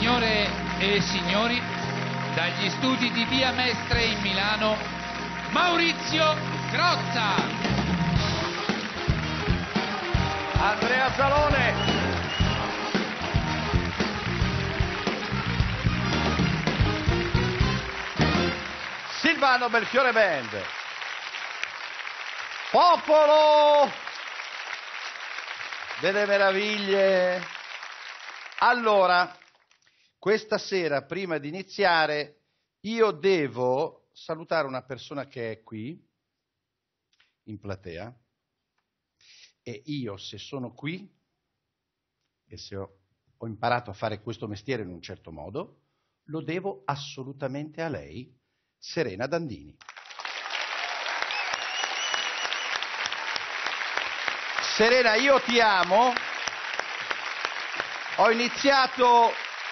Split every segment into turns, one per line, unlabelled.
Signore e signori, dagli studi di Via Mestre in Milano, Maurizio Crozza.
Andrea Zalone. Silvano Belfiore Band. Popolo delle meraviglie. Allora, questa sera, prima di iniziare, io devo salutare una persona che è qui, in platea, e io, se sono qui, e se ho imparato a fare questo mestiere in un certo modo, lo devo assolutamente a lei, Serena Dandini. Serena, io ti amo. Ho iniziato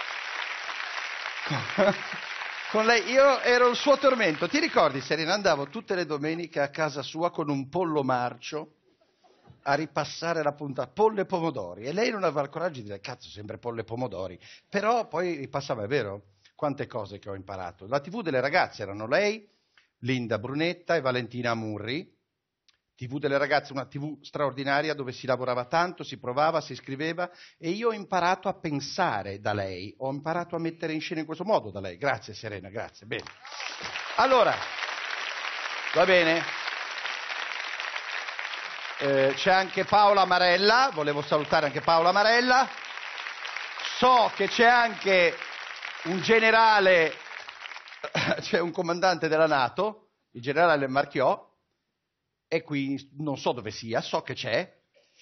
con lei, io ero il suo tormento. Ti ricordi, Serena? Andavo tutte le domeniche a casa sua con un pollo marcio a ripassare la puntata, pollo e pomodori. E lei non aveva il coraggio di dire, cazzo, sempre pollo e pomodori. Però poi ripassava, è vero? Quante cose che ho imparato. La TV delle ragazze erano lei, Linda Brunetta e Valentina Murri. TV delle ragazze, una TV straordinaria dove si lavorava tanto, si provava, si scriveva, e io ho imparato a pensare da lei, ho imparato a mettere in scena in questo modo da lei. Grazie Serena, grazie. Bene. Allora, va bene? C'è anche Paola Marella, volevo salutare anche Paola Marella. So che c'è anche un generale, c'è un comandante della NATO, il generale Marchiò, e qui non so dove sia, so che c'è.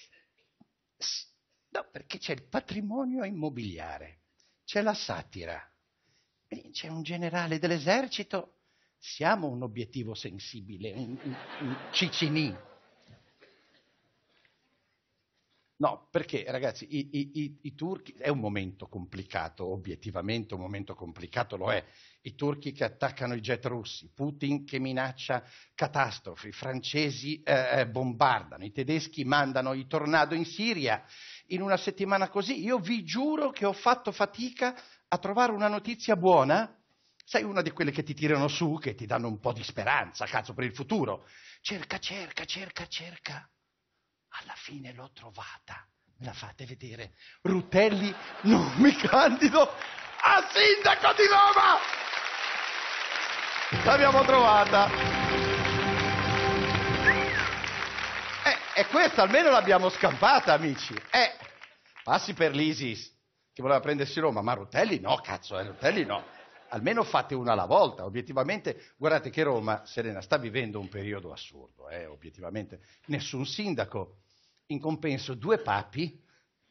No, perché c'è il patrimonio immobiliare, c'è la satira, c'è un generale dell'esercito, siamo un obiettivo sensibile, un Ciccinì. No, perché ragazzi, i turchi, è un momento complicato, obiettivamente un momento complicato lo è. I turchi che attaccano i jet russi, Putin che minaccia catastrofi, i francesi bombardano, i tedeschi mandano i tornado in Siria. In una settimana così, io vi giuro che ho fatto fatica a trovare una notizia buona. Sai, una di quelle che ti tirano su, che ti danno un po' di speranza, cazzo, per il futuro. Cerca. Alla fine l'ho trovata. Me la fate vedere? Rutelli, non mi candido a sindaco di Roma! L'abbiamo trovata. E questa almeno l'abbiamo scampata, amici. Passi per l'ISIS, che voleva prendersi Roma, ma Rutelli no, cazzo, Rutelli no. Almeno fate una alla volta. Obiettivamente, guardate che Roma, Serena, sta vivendo un periodo assurdo, obiettivamente. Nessun sindaco, in compenso 2 papi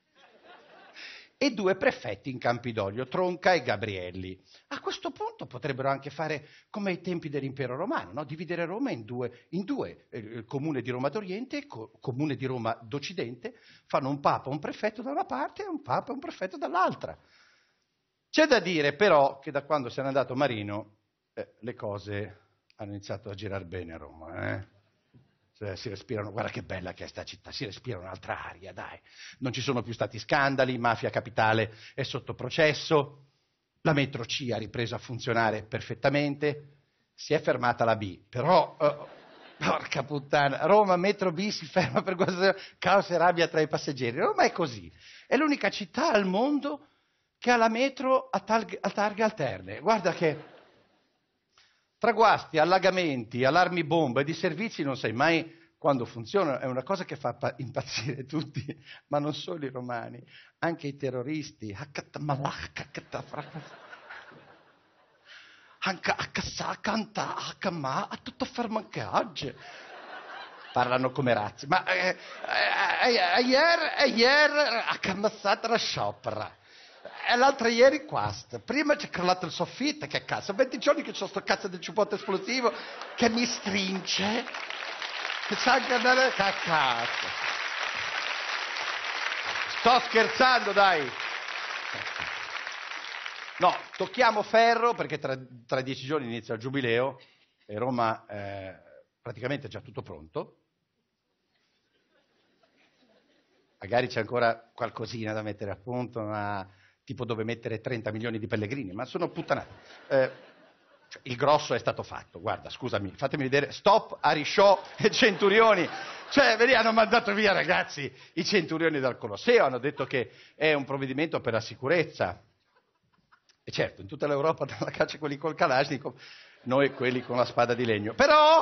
e 2 prefetti in Campidoglio, Tronca e Gabrielli. A questo punto potrebbero anche fare come ai tempi dell'impero romano, no? Dividere Roma in due, il comune di Roma d'Oriente e il comune di Roma d'Occidente, fanno un papa, un prefetto da una parte e un papa e un prefetto dall'altra. C'è da dire però che da quando se n'è andato Marino le cose hanno iniziato a girare bene a Roma. Cioè, si respirano, guarda che bella che è sta città, si respira un'altra aria, dai. Non ci sono più stati scandali, Mafia Capitale è sotto processo, la metro C ha ripreso a funzionare perfettamente, si è fermata la B, però, porca puttana, Roma metro B si ferma per questo caos e rabbia tra i passeggeri. Roma è così, è l'unica città al mondo che ha la metro a targhe alterne. Guarda che tra guasti, allagamenti, allarmi bomba e di servizi non sai mai quando funzionano. È una cosa che fa impazzire tutti, ma non solo i romani, anche i terroristi. Anche a casa canta, a tutto tutto parlano come razzi. Ma ieri a cammassata la sciopera. E l'altra ieri quasta. Prima c'è crollato il soffitto, che cazzo. 20 giorni che c'ho sto cazzo del ciuffotto esplosivo che mi stringe. Che sa anche andare a cazzo. Sto scherzando, dai. No, tocchiamo ferro perché tra 10 giorni inizia il giubileo e Roma praticamente è già tutto pronto. Magari c'è ancora qualcosina da mettere a punto, ma tipo dove mettere 30 milioni di pellegrini, ma sono puttanate. Il grosso è stato fatto, guarda, scusami, fatemi vedere, stop, Arisciò e Centurioni, cioè, vedi, hanno mandato via, ragazzi, i Centurioni dal Colosseo, hanno detto che è un provvedimento per la sicurezza. E certo, in tutta l'Europa dalla caccia quelli col Kalashnikov, noi quelli con la spada di legno. Però,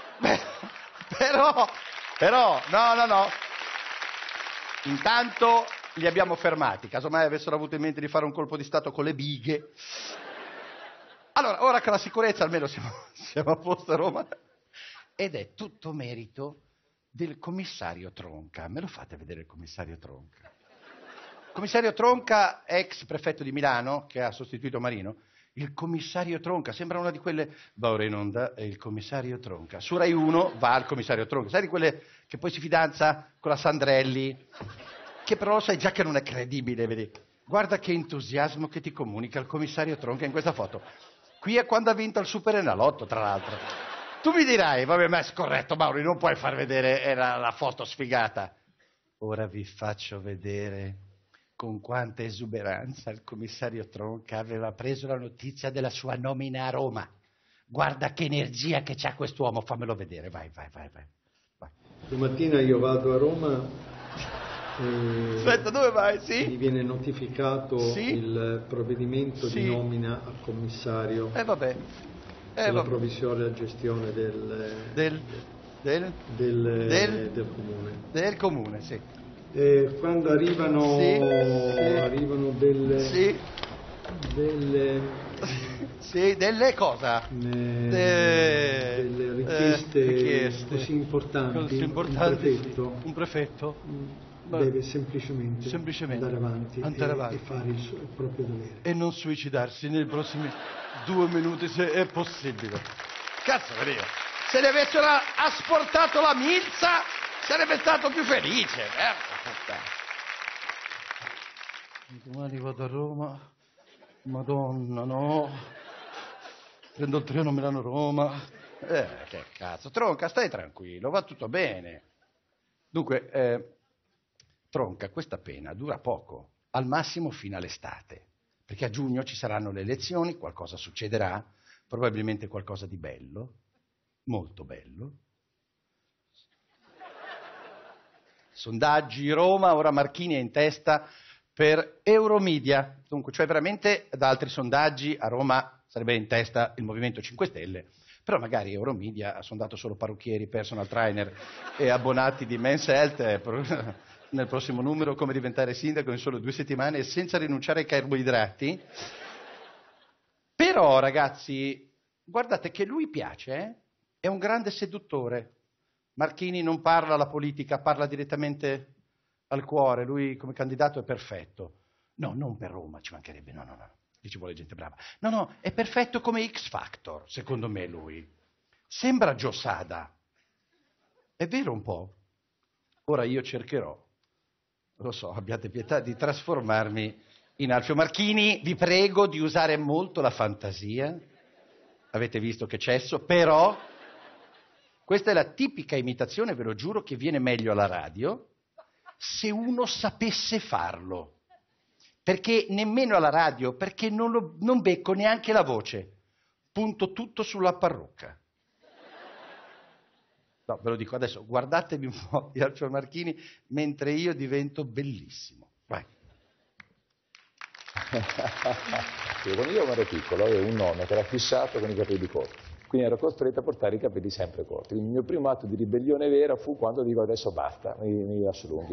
no. Intanto li abbiamo fermati, casomai avessero avuto in mente di fare un colpo di Stato con le bighe. Allora, ora che la sicurezza almeno siamo a posto a Roma, ed è tutto merito del commissario Tronca. Me lo fate vedere il commissario Tronca? Il commissario Tronca, ex prefetto di Milano, che ha sostituito Marino. Il commissario Tronca, sembra una di quelle, va ora in onda, è il commissario Tronca. Su Rai 1 va il commissario Tronca, sai di quelle che poi si fidanza con la Sandrelli, che però lo sai già che non è credibile, vedi? Guarda che entusiasmo che ti comunica il commissario Tronca in questa foto. Qui è quando ha vinto il Super Enalotto, tra l'altro. Tu mi dirai, vabbè, ma è scorretto, Mauri, non puoi far vedere la foto sfigata. Ora vi faccio vedere con quanta esuberanza il commissario Tronca aveva preso la notizia della sua nomina a Roma. Guarda che energia che c'ha quest'uomo, fammelo vedere, vai.
Domattina io vado a Roma.
Aspetta, dove vai? Sì?
Mi viene notificato il provvedimento di nomina a commissario della provvisoria gestione del comune.
Del comune, sì.
Quando arrivano
delle cosa?
Delle richieste così importanti.
Un prefetto
deve semplicemente andare avanti e fare il proprio dovere.
E non suicidarsi nei prossimi 2 minuti, se è possibile. Cazzo, Maria. Se ne avessero asportato la milza, sarebbe stato più felice. Domani vado a Roma. Madonna, no. Prendo il treno Milano-Roma. Che cazzo. Tronca, stai tranquillo, va tutto bene. Dunque, Tronca, questa pena dura poco, al massimo fino all'estate, perché a giugno ci saranno le elezioni, qualcosa succederà, probabilmente qualcosa di bello, molto bello. Sondaggi Roma, ora Marchini è in testa per Euromedia, dunque, cioè veramente da altri sondaggi a Roma sarebbe in testa il Movimento 5 Stelle, però magari Euromedia ha sondato solo parrucchieri, personal trainer e abbonati di Men's Health nel prossimo numero, come diventare sindaco in solo 2 settimane senza rinunciare ai carboidrati. Però, ragazzi, guardate che lui piace, è un grande seduttore. Marchini non parla alla politica, parla direttamente al cuore, lui come candidato è perfetto. No, non per Roma, ci mancherebbe, no. Lì ci vuole gente brava. No, è perfetto come X Factor, secondo me lui. Sembra Joe Sada. È vero un po'? Ora io cercherò, lo so, abbiate pietà, di trasformarmi in Alfio Marchini. Vi prego di usare molto la fantasia. Avete visto che cesso, però questa è la tipica imitazione, ve lo giuro, che viene meglio alla radio se uno sapesse farlo. Perché nemmeno alla radio, perché non becco neanche la voce. Punto tutto sulla parrucca. No, ve lo dico adesso, guardatevi un po' di Alfio Marchini mentre io divento bellissimo. Vai.
Quando io ero piccolo avevo un nonno che era fissato con i capelli corti, quindi ero costretto a portare i capelli sempre corti. Quindi il mio primo atto di ribellione vera fu quando dico adesso basta, mi lascio lunghi.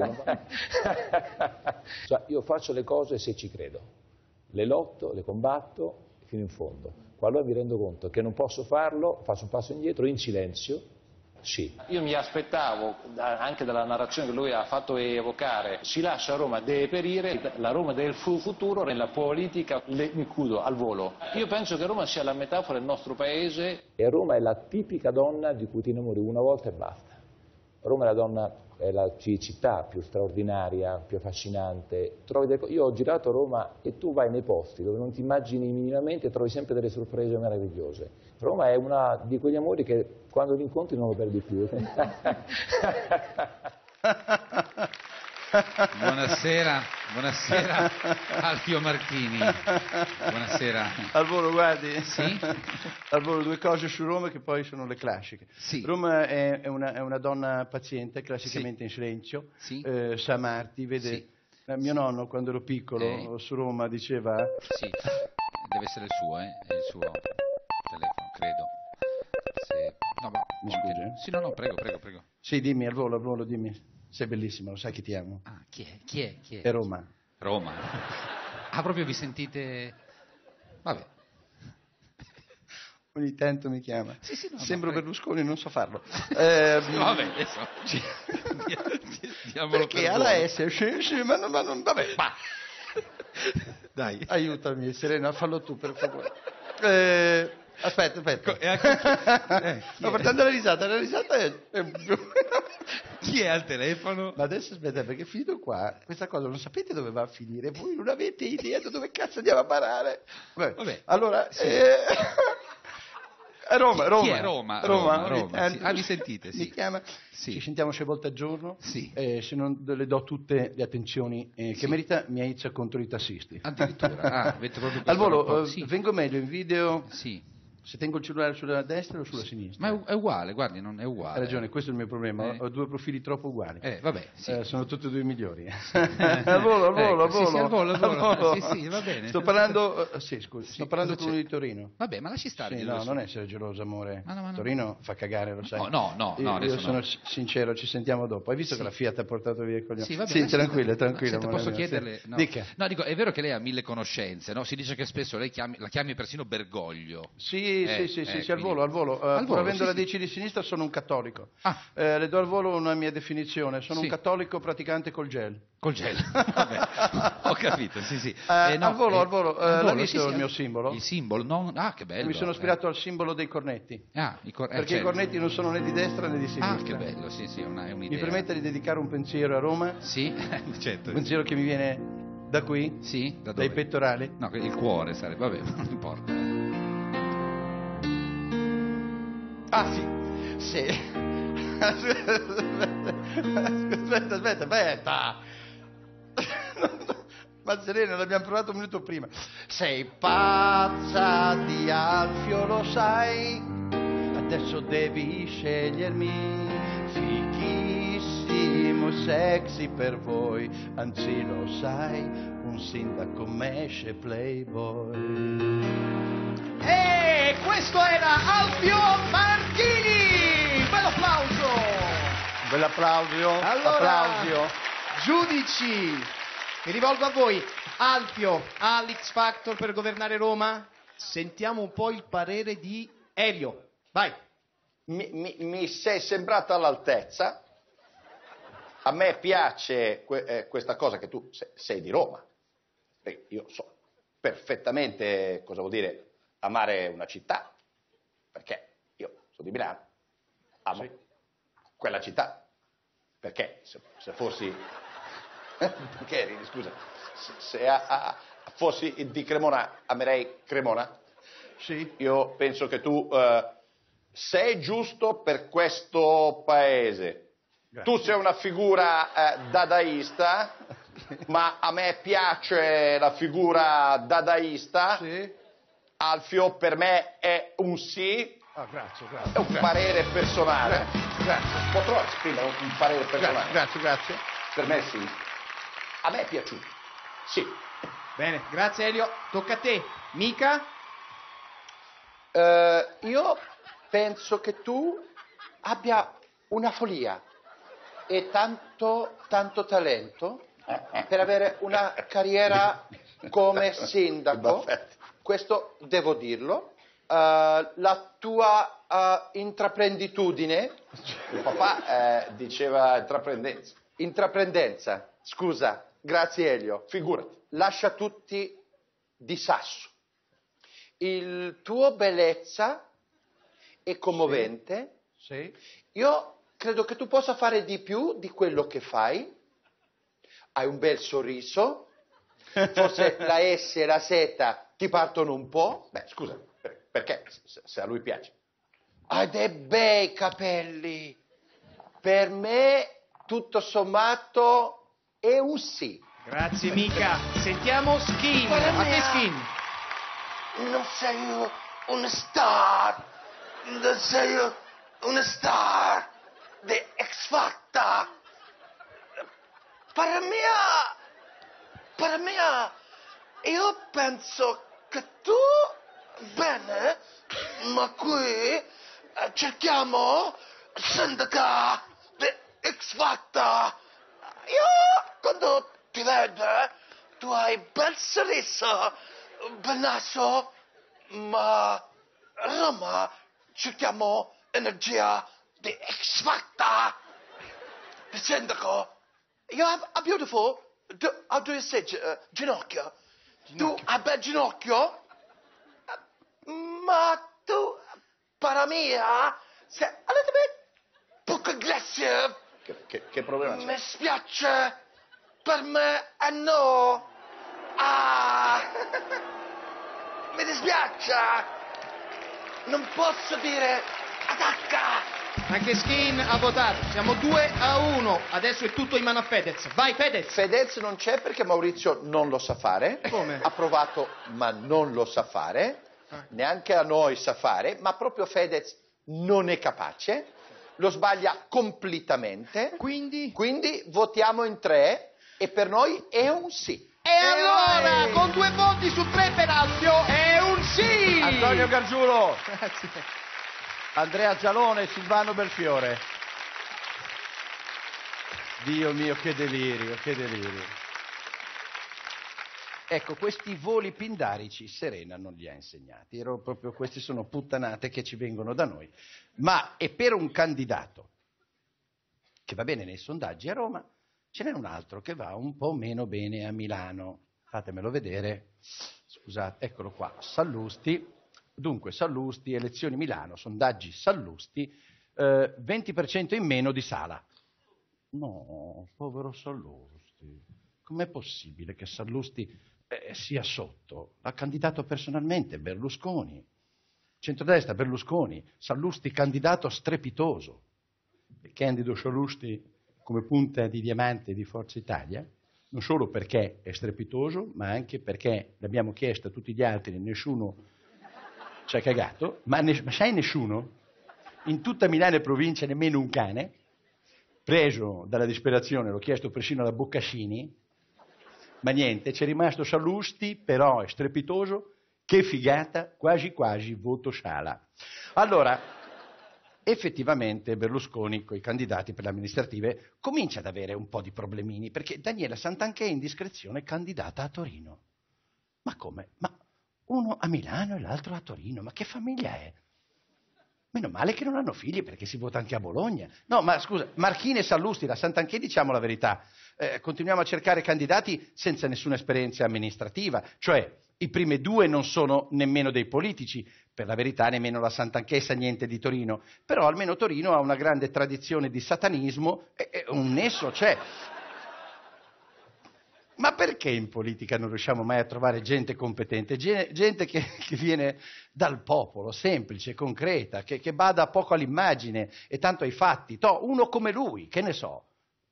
Cioè, io faccio le cose se ci credo, le lotto, le combatto fino in fondo. Qualora mi rendo conto che non posso farlo, faccio un passo indietro in silenzio. Sì.
Io mi aspettavo, anche dalla narrazione che lui ha fatto evocare, si lascia Roma deperire, la Roma del futuro nella politica, mi chiudo al volo. Io penso che Roma sia la metafora del nostro paese.
E Roma è la tipica donna di cui ti innamori una volta e basta. Roma è la donna, è la città più straordinaria, più affascinante. Io ho girato Roma e tu vai nei posti dove non ti immagini minimamente e trovi sempre delle sorprese meravigliose. Roma è una di quegli amori che quando li incontri non lo perdi più.
Buonasera, Buonasera Alfio Martini. Buonasera.
Al volo, guardi.
Sì?
Al volo, 2 cose su Roma che poi sono le classiche.
Sì.
Roma è una donna paziente, classicamente in silenzio,
Sì.
sa amarti, vede.
Sì.
Mio nonno, quando ero piccolo, su Roma diceva...
Sì, deve essere il suo, è il suo telefono, credo. No,
Mi scusi?
Sì, no, prego.
Sì, dimmi, al volo, dimmi. Sei bellissima, lo sai che ti amo.
Ah, chi è?
È Roma.
Roma. Ah, proprio vi sentite... Vabbè.
Ogni tanto mi chiama.
Sì, no,
Sembro Berlusconi, non so farlo.
Vabbè, adesso... Diamolo
Perché
per
alla
buono.
S, ma non... Vabbè, va.
Dai.
Aiutami, Serena, fallo tu, per favore. Aspetta. No, portando la risata è...
Chi è al telefono?
Ma adesso aspetta, perché finito qua, questa cosa non sapete dove va a finire, voi non avete idea di dove cazzo andiamo a parare.
Vabbè.
Allora,
Sì.
Roma.
Chi è Roma? Sì. Ah, vi sentite? Sì.
Mi chiama,
Sì.
ci sentiamo 6 volte al giorno,
Sì.
Se non le do tutte le attenzioni che merita, mi aizza contro i tassisti.
Addirittura, avete proprio questo
Al volo,
rapporto? Sì.
vengo meglio in video
Sì.
se tengo il cellulare sulla destra o sulla sinistra.
Ma è uguale, guardi, non è uguale.
Hai ragione, questo è il mio problema, ho 2 profili troppo uguali.
Vabbè, sì.
Sono tutti e 2 migliori. Al volo.
Sì, al volo. Sì, va bene.
Sto parlando, sto parlando
cosa
con uno
c'è?
di Torino.
Vabbè, ma lasci stare.
Sì, no, non essere geloso, amore.
Ma no.
Torino fa cagare, lo sai.
No,
Io
adesso
sono
no.
sincero, ci sentiamo dopo. Hai visto
Sì.
che la Fiat ha portato via il coglione?
Sì, vabbè,
sì,
lasci
tranquilla.
Senta,
amore
posso
mio,
chiederle?
sì.
No.
Dica.
No, dico, è vero che lei ha 1000 conoscenze, no? Si dice che spesso lei la chiami persino Bergoglio.
Sì, al
quindi-
volo.
Al
Pur
volo,
avendo la
sì.
DC di sinistra sono un cattolico.
Ah.
Le do al volo una mia definizione. Sono
Sì.
un cattolico praticante col gel.
Col gel. Vabbè, ho capito, sì.
Al volo, l'hai visto
sì,
il mio simbolo?
Il simbolo, no? Ah, che bello.
Mi sono ispirato al simbolo dei cornetti. Perché
certo.
i cornetti non sono né di destra né di sinistra.
Ah, che bello, sì, è un'idea.
Mi permette di dedicare un pensiero a Roma?
Sì, certo.
Un pensiero che mi viene da qui?
Sì, da
Dai
dove?
pettorali?
No, il cuore sarebbe, vabbè, non importa.
Ah, sì. Aspetta. Ma Serena, l'abbiamo provato un minuto prima. Sei pazza di Alfio, lo sai? Adesso devi scegliermi. Fighissimo, sexy per voi. Anzi, lo sai, un sindaco mesce playboy.
E questo era Alfio Martini! Bel applauso!
Bell'applauso.
Allora,
Applausio.
giudici, mi rivolgo a voi. Alfio ha l'X Factor per governare Roma? Sentiamo un po' il parere di Elio. Vai.
Mi sei sembrato all'altezza. A me piace questa cosa che tu sei di Roma. Io so perfettamente cosa vuol dire amare una città, perché io sono di Milano, amo quella città. Perché se fossi... Perché ridi, scusa? Se fossi di Cremona, amerei Cremona? Sì. Io penso che tu sei giusto per questo paese. Grazie. Tu sei una figura dadaista, ma a me piace la figura dadaista. Sì. Alfio per me è un sì. Ah, grazie. È un parere personale. Grazie. Potrò esprimere un parere personale? Grazie. Per me sì. A me è piaciuto. Sì.
Bene, grazie Elio. Tocca a te. Mica?
Io penso che tu abbia una follia e tanto talento per avere una carriera come sindaco. Questo devo dirlo. La tua intraprenditudine. Il papà diceva intraprendenza. Intraprendenza, scusa, grazie Elio. Figurati. Lascia tutti di sasso. Il tuo bellezza è commovente. Sì. Io credo che tu possa fare di più di quello che fai. Hai un bel sorriso. Forse la S e la Z ti partono un po'. Beh, scusa, perché? Se a lui piace. Hai dei bei capelli. Per me, tutto sommato, è un sì.
Grazie mica. Sentiamo Skin. A te Skin.
Non sei una star. Non sei una star di X Factor. Per me, io penso che tu, bene, ma qui cerchiamo sindaca di X Factor. Io, quando ti vedo, tu hai bel sorriso, bel naso, ma Roma cerchiamo energia di X Factor. Il sindaco, you have a beautiful, how do you say, ginocchio? Tu hai bel ginocchio, ma tu, para mia, sei a little bit poco aggressive.
Che problema c'è?
Mi spiace, per me è no. Mi dispiace, non posso dire attacca.
Anche Skin ha votato. Siamo 2-1. Adesso è tutto in mano a Fedez. Vai Fedez.
Fedez non c'è perché Maurizio non lo sa fare.
Come?
Ha provato ma non lo sa fare. Neanche a noi sa fare, ma proprio Fedez non è capace. Lo sbaglia completamente.
Quindi
votiamo in 3 e per noi è un sì.
E allora, con 2 voti su 3 per Alfio, è un sì!
Antonio Gargiulo,
Grazie.
Andrea Gialone, Silvano Belfiore. Dio mio, che delirio, che delirio. Ecco, questi voli pindarici Serena non li ha insegnati. Queste sono puttanate che ci vengono da noi. Ma è per un candidato che va bene nei sondaggi a Roma, ce n'è un altro che va un po' meno bene a Milano. Fatemelo vedere. Scusate, eccolo qua. Sallusti. Dunque, Sallusti, elezioni Milano, sondaggi Sallusti, 20% in meno di Sala. No, povero Sallusti. Com'è possibile che Sallusti sia sotto? L'ha candidato personalmente Berlusconi. Centrodestra Berlusconi, Sallusti candidato strepitoso. Candido Sallusti come punta di diamante di Forza Italia, non solo perché è strepitoso, ma anche perché l'abbiamo chiesto a tutti gli altri e nessuno ci ha cagato, ma sai nessuno? In tutta Milano e provincia nemmeno un cane, preso dalla disperazione, l'ho chiesto persino alla Boccascini, ma niente, c'è rimasto Sallusti, però è strepitoso, che figata, quasi quasi voto Sala. Allora, effettivamente Berlusconi con i candidati per le amministrative comincia ad avere un po' di problemini, perché Daniela Santanchè in discrezione è candidata a Torino. Ma come? Ma uno a Milano e l'altro a Torino, ma che famiglia è? Meno male che non hanno figli perché si vota anche a Bologna. No, ma scusa, Marchini e Sallusti, la Santanchè diciamo la verità, continuiamo a cercare candidati senza nessuna esperienza amministrativa, cioè i primi 2 non sono nemmeno dei politici, per la verità nemmeno la Santanchè sa niente di Torino, però almeno Torino ha una grande tradizione di satanismo e un nesso c'è. Ma perché in politica non riusciamo mai a trovare gente competente, gente che viene dal popolo, semplice, concreta, che bada poco all'immagine e tanto ai fatti? Uno come lui, che ne so,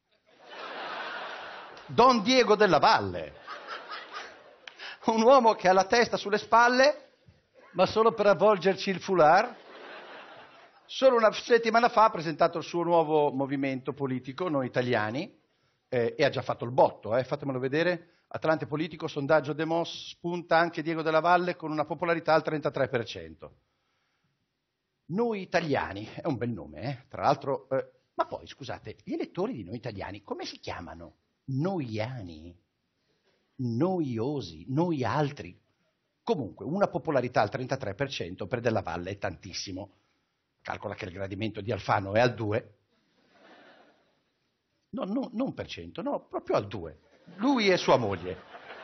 Don Diego della Valle, un uomo che ha la testa sulle spalle, ma solo per avvolgerci il foulard. Solo una settimana fa ha presentato il suo nuovo movimento politico, Noi Italiani, e ha già fatto il botto, fatemelo vedere. Atlante Politico, sondaggio Demos, spunta anche Diego della Valle con una popolarità al 33%. Noi Italiani, è un bel nome, tra l'altro, ma poi scusate, gli elettori di Noi Italiani come si chiamano? Noiani, noiosi, noi altri. Comunque, una popolarità al 33% per Della Valle è tantissimo. Calcola che il gradimento di Alfano è al 2%. No, non per cento, no, proprio al 2%. Lui e sua moglie.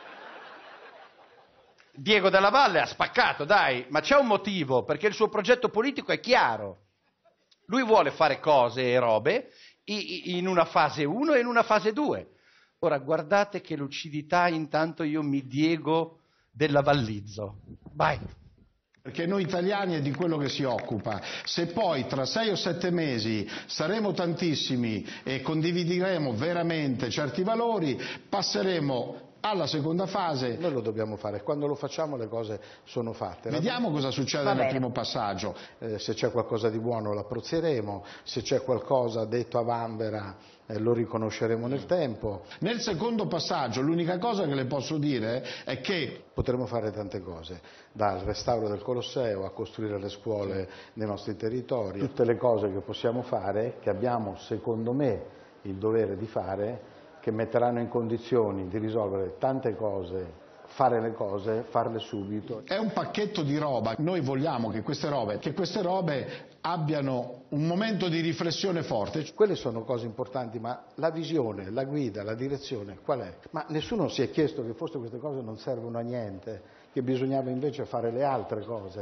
Diego Della Valle ha spaccato, dai, ma c'è un motivo, perché il suo progetto politico è chiaro. Lui vuole fare cose e robe in una fase 1 e in una fase 2. Ora, guardate che lucidità, intanto io mi Diego Della Vallizzo. Vai,
Perché noi italiani è di quello che si occupa. Se poi tra 6 o 7 mesi saremo tantissimi e condivideremo veramente certi valori, passeremo alla seconda fase.
Noi lo dobbiamo fare, quando lo facciamo le cose sono fatte.
Vediamo cosa succede nel primo passaggio.
Se c'è qualcosa di buono lo apprezzeremo, se c'è qualcosa detto a vanvera lo riconosceremo nel tempo.
Nel secondo passaggio l'unica cosa che le posso dire è che
potremo fare tante cose, dal restauro del Colosseo a costruire le scuole nei nostri territori, tutte le cose che possiamo fare, che abbiamo secondo me il dovere di fare, che metteranno in condizioni di risolvere tante cose, fare le cose, farle subito.
È un pacchetto di roba, noi vogliamo che queste robe abbiano un momento di riflessione forte.
Quelle sono cose importanti, ma la visione, la guida, la direzione qual è? Ma nessuno si è chiesto che forse queste cose non servono a niente, che bisognava invece fare le altre cose.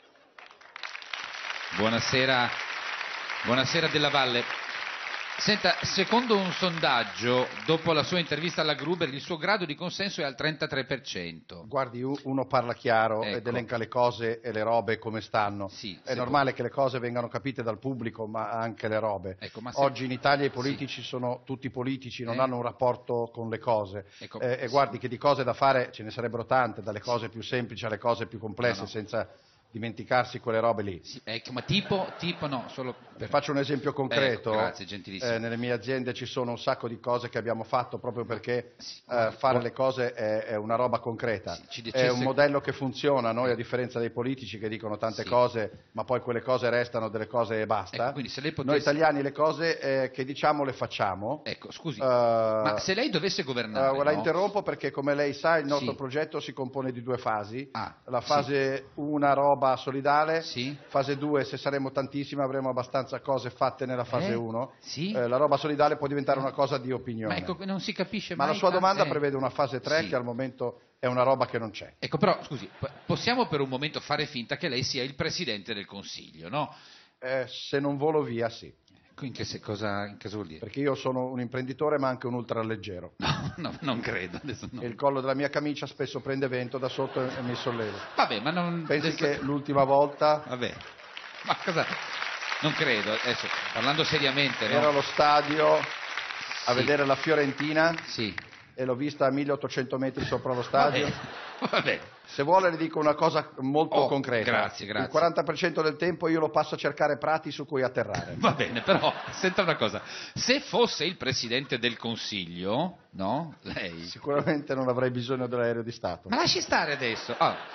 Buonasera Della Valle. Senta, secondo un sondaggio, dopo la sua intervista alla Gruber, il suo grado di consenso è al 33%.
Guardi, uno parla chiaro ed elenca le cose e le robe come stanno.
Sì,
è normale che le cose vengano capite dal pubblico, ma anche le robe. Oggi in Italia i politici sono tutti politici, non hanno un rapporto con le cose. E guardi che di cose da fare ce ne sarebbero tante, dalle cose più semplici alle cose più complesse, senza dimenticarsi quelle robe lì.
Sì, ma tipo no, solo
Le faccio un esempio concreto.
Grazie, gentilissimo.
Nelle mie aziende ci sono un sacco di cose che abbiamo fatto proprio perché fare le cose è una roba concreta. È un modello che funziona, noi a differenza dei politici che dicono tante cose, ma poi quelle cose restano delle cose e basta.
Quindi se lei potesse...
Noi italiani le cose che diciamo le facciamo.
Ecco, scusi, ma se lei dovesse governare...
La interrompo perché come lei sa il nostro progetto si compone di 2 fasi. La fase 1 roba solidale, fase 2 se saremo tantissimi avremo abbastanza cose fatte nella fase 1, la roba solidale può diventare una cosa di opinione.
Ma ecco, non si capisce mai.
Ma la sua domanda prevede una fase 3 che al momento è una roba che non c'è.
Ecco, però scusi, possiamo per un momento fare finta che lei sia il Presidente del Consiglio, no?
Se non volo via, sì.
In che cosa vuol dire?
Perché io sono un imprenditore ma anche un ultraleggero.
No, non credo.
E il collo della mia camicia spesso prende vento da sotto e mi solleva.
Vabbè, ma non...
Pensi che l'ultima volta...
Vabbè, ma cosa... Non credo, adesso, parlando seriamente...
Ero allo stadio a vedere la Fiorentina e l'ho vista a 1800 metri sopra lo stadio.
Vabbè.
Se vuole le dico una cosa molto concreta.
Grazie.
Il 40% del tempo io lo passo a cercare prati su cui atterrare.
Va bene, però, senta una cosa. Se fosse il Presidente del Consiglio, no? Lei...
Sicuramente non avrei bisogno dell'aereo di Stato.
Ma lasci stare adesso.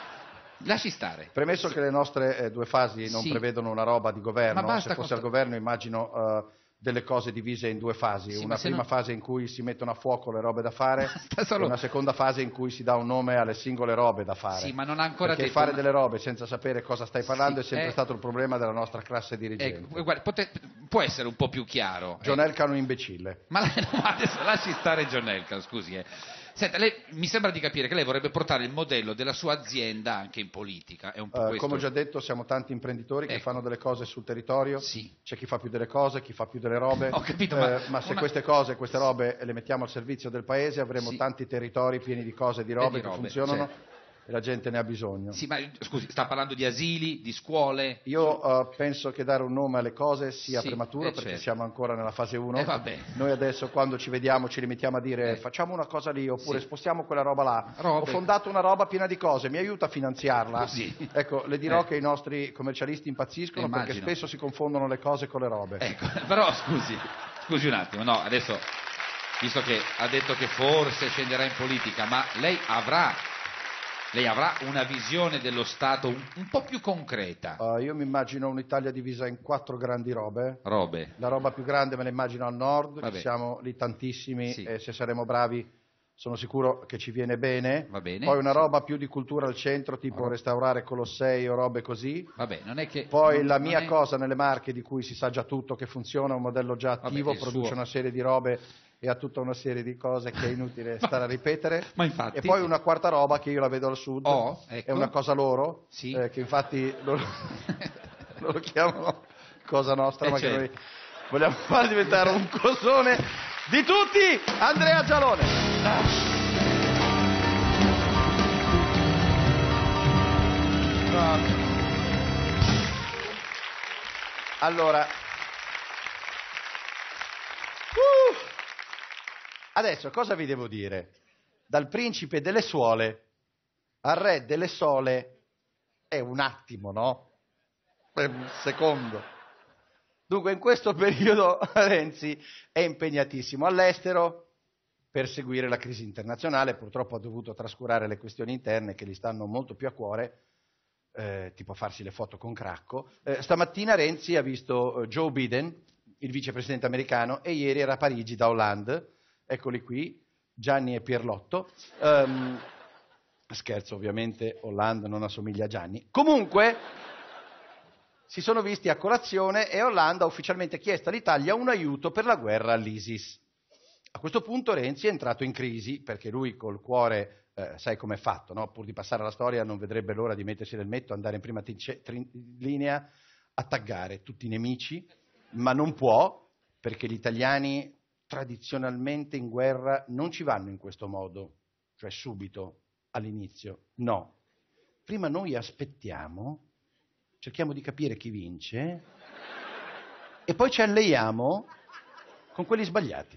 Lasci stare.
Premesso che le nostre 2 fasi non prevedono una roba di governo, se fosse al governo immagino... delle cose divise in 2 fasi, una prima fase in cui si mettono a fuoco le robe da fare e una seconda fase in cui si dà un nome alle singole robe da fare.
Sì, ma non ha ancora
perché fare delle robe senza sapere cosa stai parlando è sempre stato il problema della nostra classe dirigente.
Guarda, può essere un po' più chiaro.
John Elkann è un imbecille.
Ma adesso lasci stare John Elkann, scusi. Senta, lei mi sembra di capire che lei vorrebbe portare il modello della sua azienda anche in politica. È un po' questo.
Come ho già detto, siamo tanti imprenditori che fanno delle cose sul territorio. C'è chi fa più delle cose, chi fa più delle robe.
Ho capito,
ma se queste cose, queste robe le mettiamo al servizio del paese, avremo tanti territori pieni di cose e di robe che funzionano. E la gente ne ha bisogno.
Sì, ma scusi, sta parlando di asili, di scuole?
Io penso che dare un nome alle cose sia prematuro perché siamo ancora nella fase 1. Noi adesso quando ci vediamo ci limitiamo a dire facciamo una cosa lì oppure spostiamo quella roba là. Ho fondato una roba piena di cose, mi aiuta a finanziarla? Ecco, le dirò che i nostri commercialisti impazziscono perché spesso si confondono le cose con le robe.
Ecco, però scusi un attimo, no, adesso, visto che ha detto che forse scenderà in politica, ma lei avrà una visione dello Stato un po' più concreta.
Io mi immagino un'Italia divisa in 4 grandi robe. La roba più grande me la immagino al nord, che siamo lì tantissimi e se saremo bravi sono sicuro che ci viene bene. Poi una roba più di cultura al centro, tipo restaurare Colossei o robe così.
Non è che...
Poi la mia cosa nelle Marche, di cui si sa già tutto che funziona, un modello già attivo, produce una serie di robe e ha tutta una serie di cose che è inutile stare a ripetere.
Ma infatti...
E poi una quarta roba che io la vedo al sud, è una cosa loro, che infatti loro chiamano cosa nostra, ma che noi vogliamo far diventare un cosone di tutti. Andrea Gialone. Allora, adesso cosa vi devo dire? Dal principe delle suole al re delle sole è un attimo, no? È un secondo. Dunque in questo periodo Renzi è impegnatissimo all'estero per seguire la crisi internazionale, purtroppo ha dovuto trascurare le questioni interne che gli stanno molto più a cuore, tipo farsi le foto con Cracco. Stamattina Renzi ha visto Joe Biden, il vicepresidente americano, e ieri era a Parigi da Hollande, eccoli qui, Gianni e Pierlotto. Scherzo, ovviamente Hollande non assomiglia a Gianni. Comunque si sono visti a colazione e Hollande ha ufficialmente chiesto all'Italia un aiuto per la guerra all'ISIS. A questo punto Renzi è entrato in crisi perché lui col cuore, sai com'è fatto, no? Pur di passare alla storia non vedrebbe l'ora di mettersi nel metto, andare in prima linea a taggare tutti i nemici, ma non può perché gli italiani tradizionalmente in guerra non ci vanno in questo modo, cioè subito, all'inizio. No. Prima noi aspettiamo, cerchiamo di capire chi vince e poi ci alleiamo con quelli sbagliati.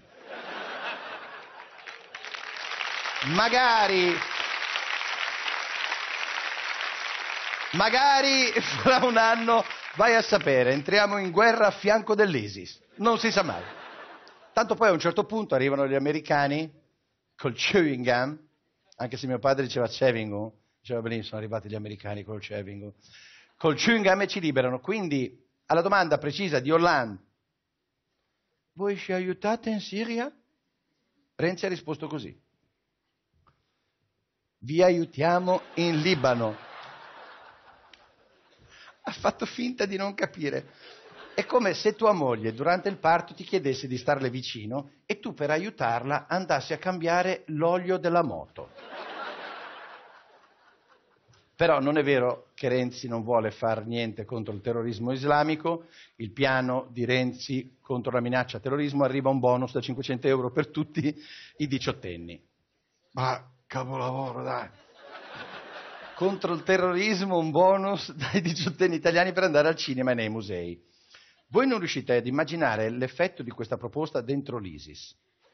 Magari fra un anno, vai a sapere, entriamo in guerra a fianco dell'ISIS. Non si sa mai. Tanto poi a un certo punto arrivano gli americani col chewing gum, anche se mio padre diceva chewing gum, diceva benissimo, sono arrivati gli americani col chewing gum. Col chewing gum e ci liberano. Quindi, alla domanda precisa di Hollande, voi ci aiutate in Siria? Renzi ha risposto così. Vi aiutiamo in Libano. Ha fatto finta di non capire. È come se tua moglie durante il parto ti chiedesse di starle vicino e tu per aiutarla andassi a cambiare l'olio della moto. Però non è vero che Renzi non vuole far niente contro il terrorismo islamico. Il piano di Renzi contro la minaccia terrorismo arriva un bonus da 500 euro per tutti i diciottenni. Ma capolavoro, dai. Contro il terrorismo un bonus dai diciottenni italiani per andare al cinema e nei musei. Voi non riuscite ad immaginare l'effetto di questa proposta dentro l'ISIS.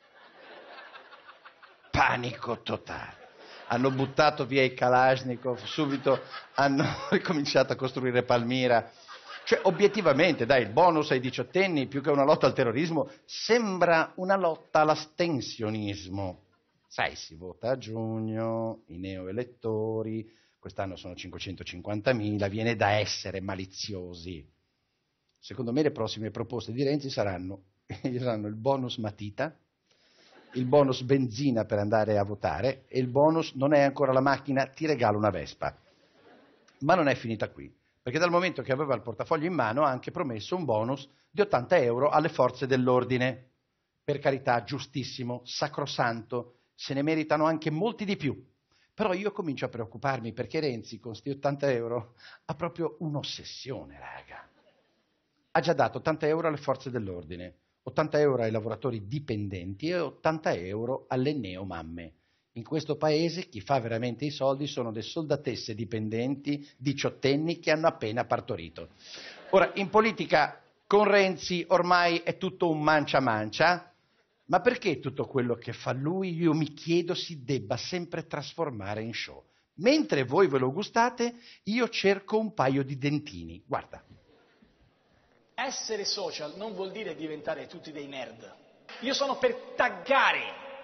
Panico totale. Hanno buttato via i Kalashnikov, subito hanno ricominciato a costruire Palmira. Cioè, obiettivamente, dai, il bonus ai diciottenni, più che una lotta al terrorismo, sembra una lotta all'astensionismo. Sai, si vota a giugno, i neoelettori, quest'anno sono 550.000, viene da essere maliziosi. Secondo me le prossime proposte di Renzi saranno il bonus matita, il bonus benzina per andare a votare e il bonus non è ancora la macchina, ti regalo una Vespa. Ma non è finita qui, perché dal momento che aveva il portafoglio in mano ha anche promesso un bonus di 80 euro alle forze dell'ordine. Per carità, giustissimo, sacrosanto, se ne meritano anche molti di più. Però io comincio a preoccuparmi perché Renzi con sti 80 euro ha proprio un'ossessione, raga. Ha già dato 80 euro alle forze dell'ordine, 80 euro ai lavoratori dipendenti e 80 euro alle neomamme. In questo paese chi fa veramente i soldi sono le soldatesse dipendenti, diciottenni che hanno appena partorito. Ora, in politica con Renzi ormai è tutto un mancia-mancia, ma perché tutto quello che fa lui, io mi chiedo, si debba sempre trasformare in show? Mentre voi ve lo gustate, io cerco un paio di dentini. Guarda.
Essere social non vuol dire diventare tutti dei nerd. Io sono per taggare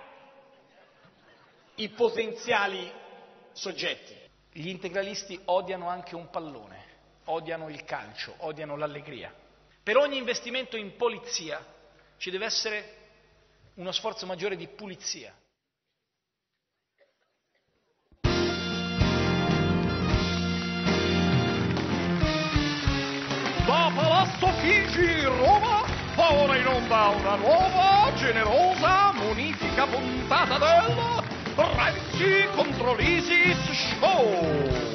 i potenziali soggetti. Gli integralisti odiano anche un pallone, odiano il calcio, odiano l'allegria. Per ogni investimento in polizia ci deve essere uno sforzo maggiore di pulizia.
Da Palazzo Chigi, Roma, va ora in onda una nuova, generosa, munifica puntata del Renzi contro l'ISIS Show.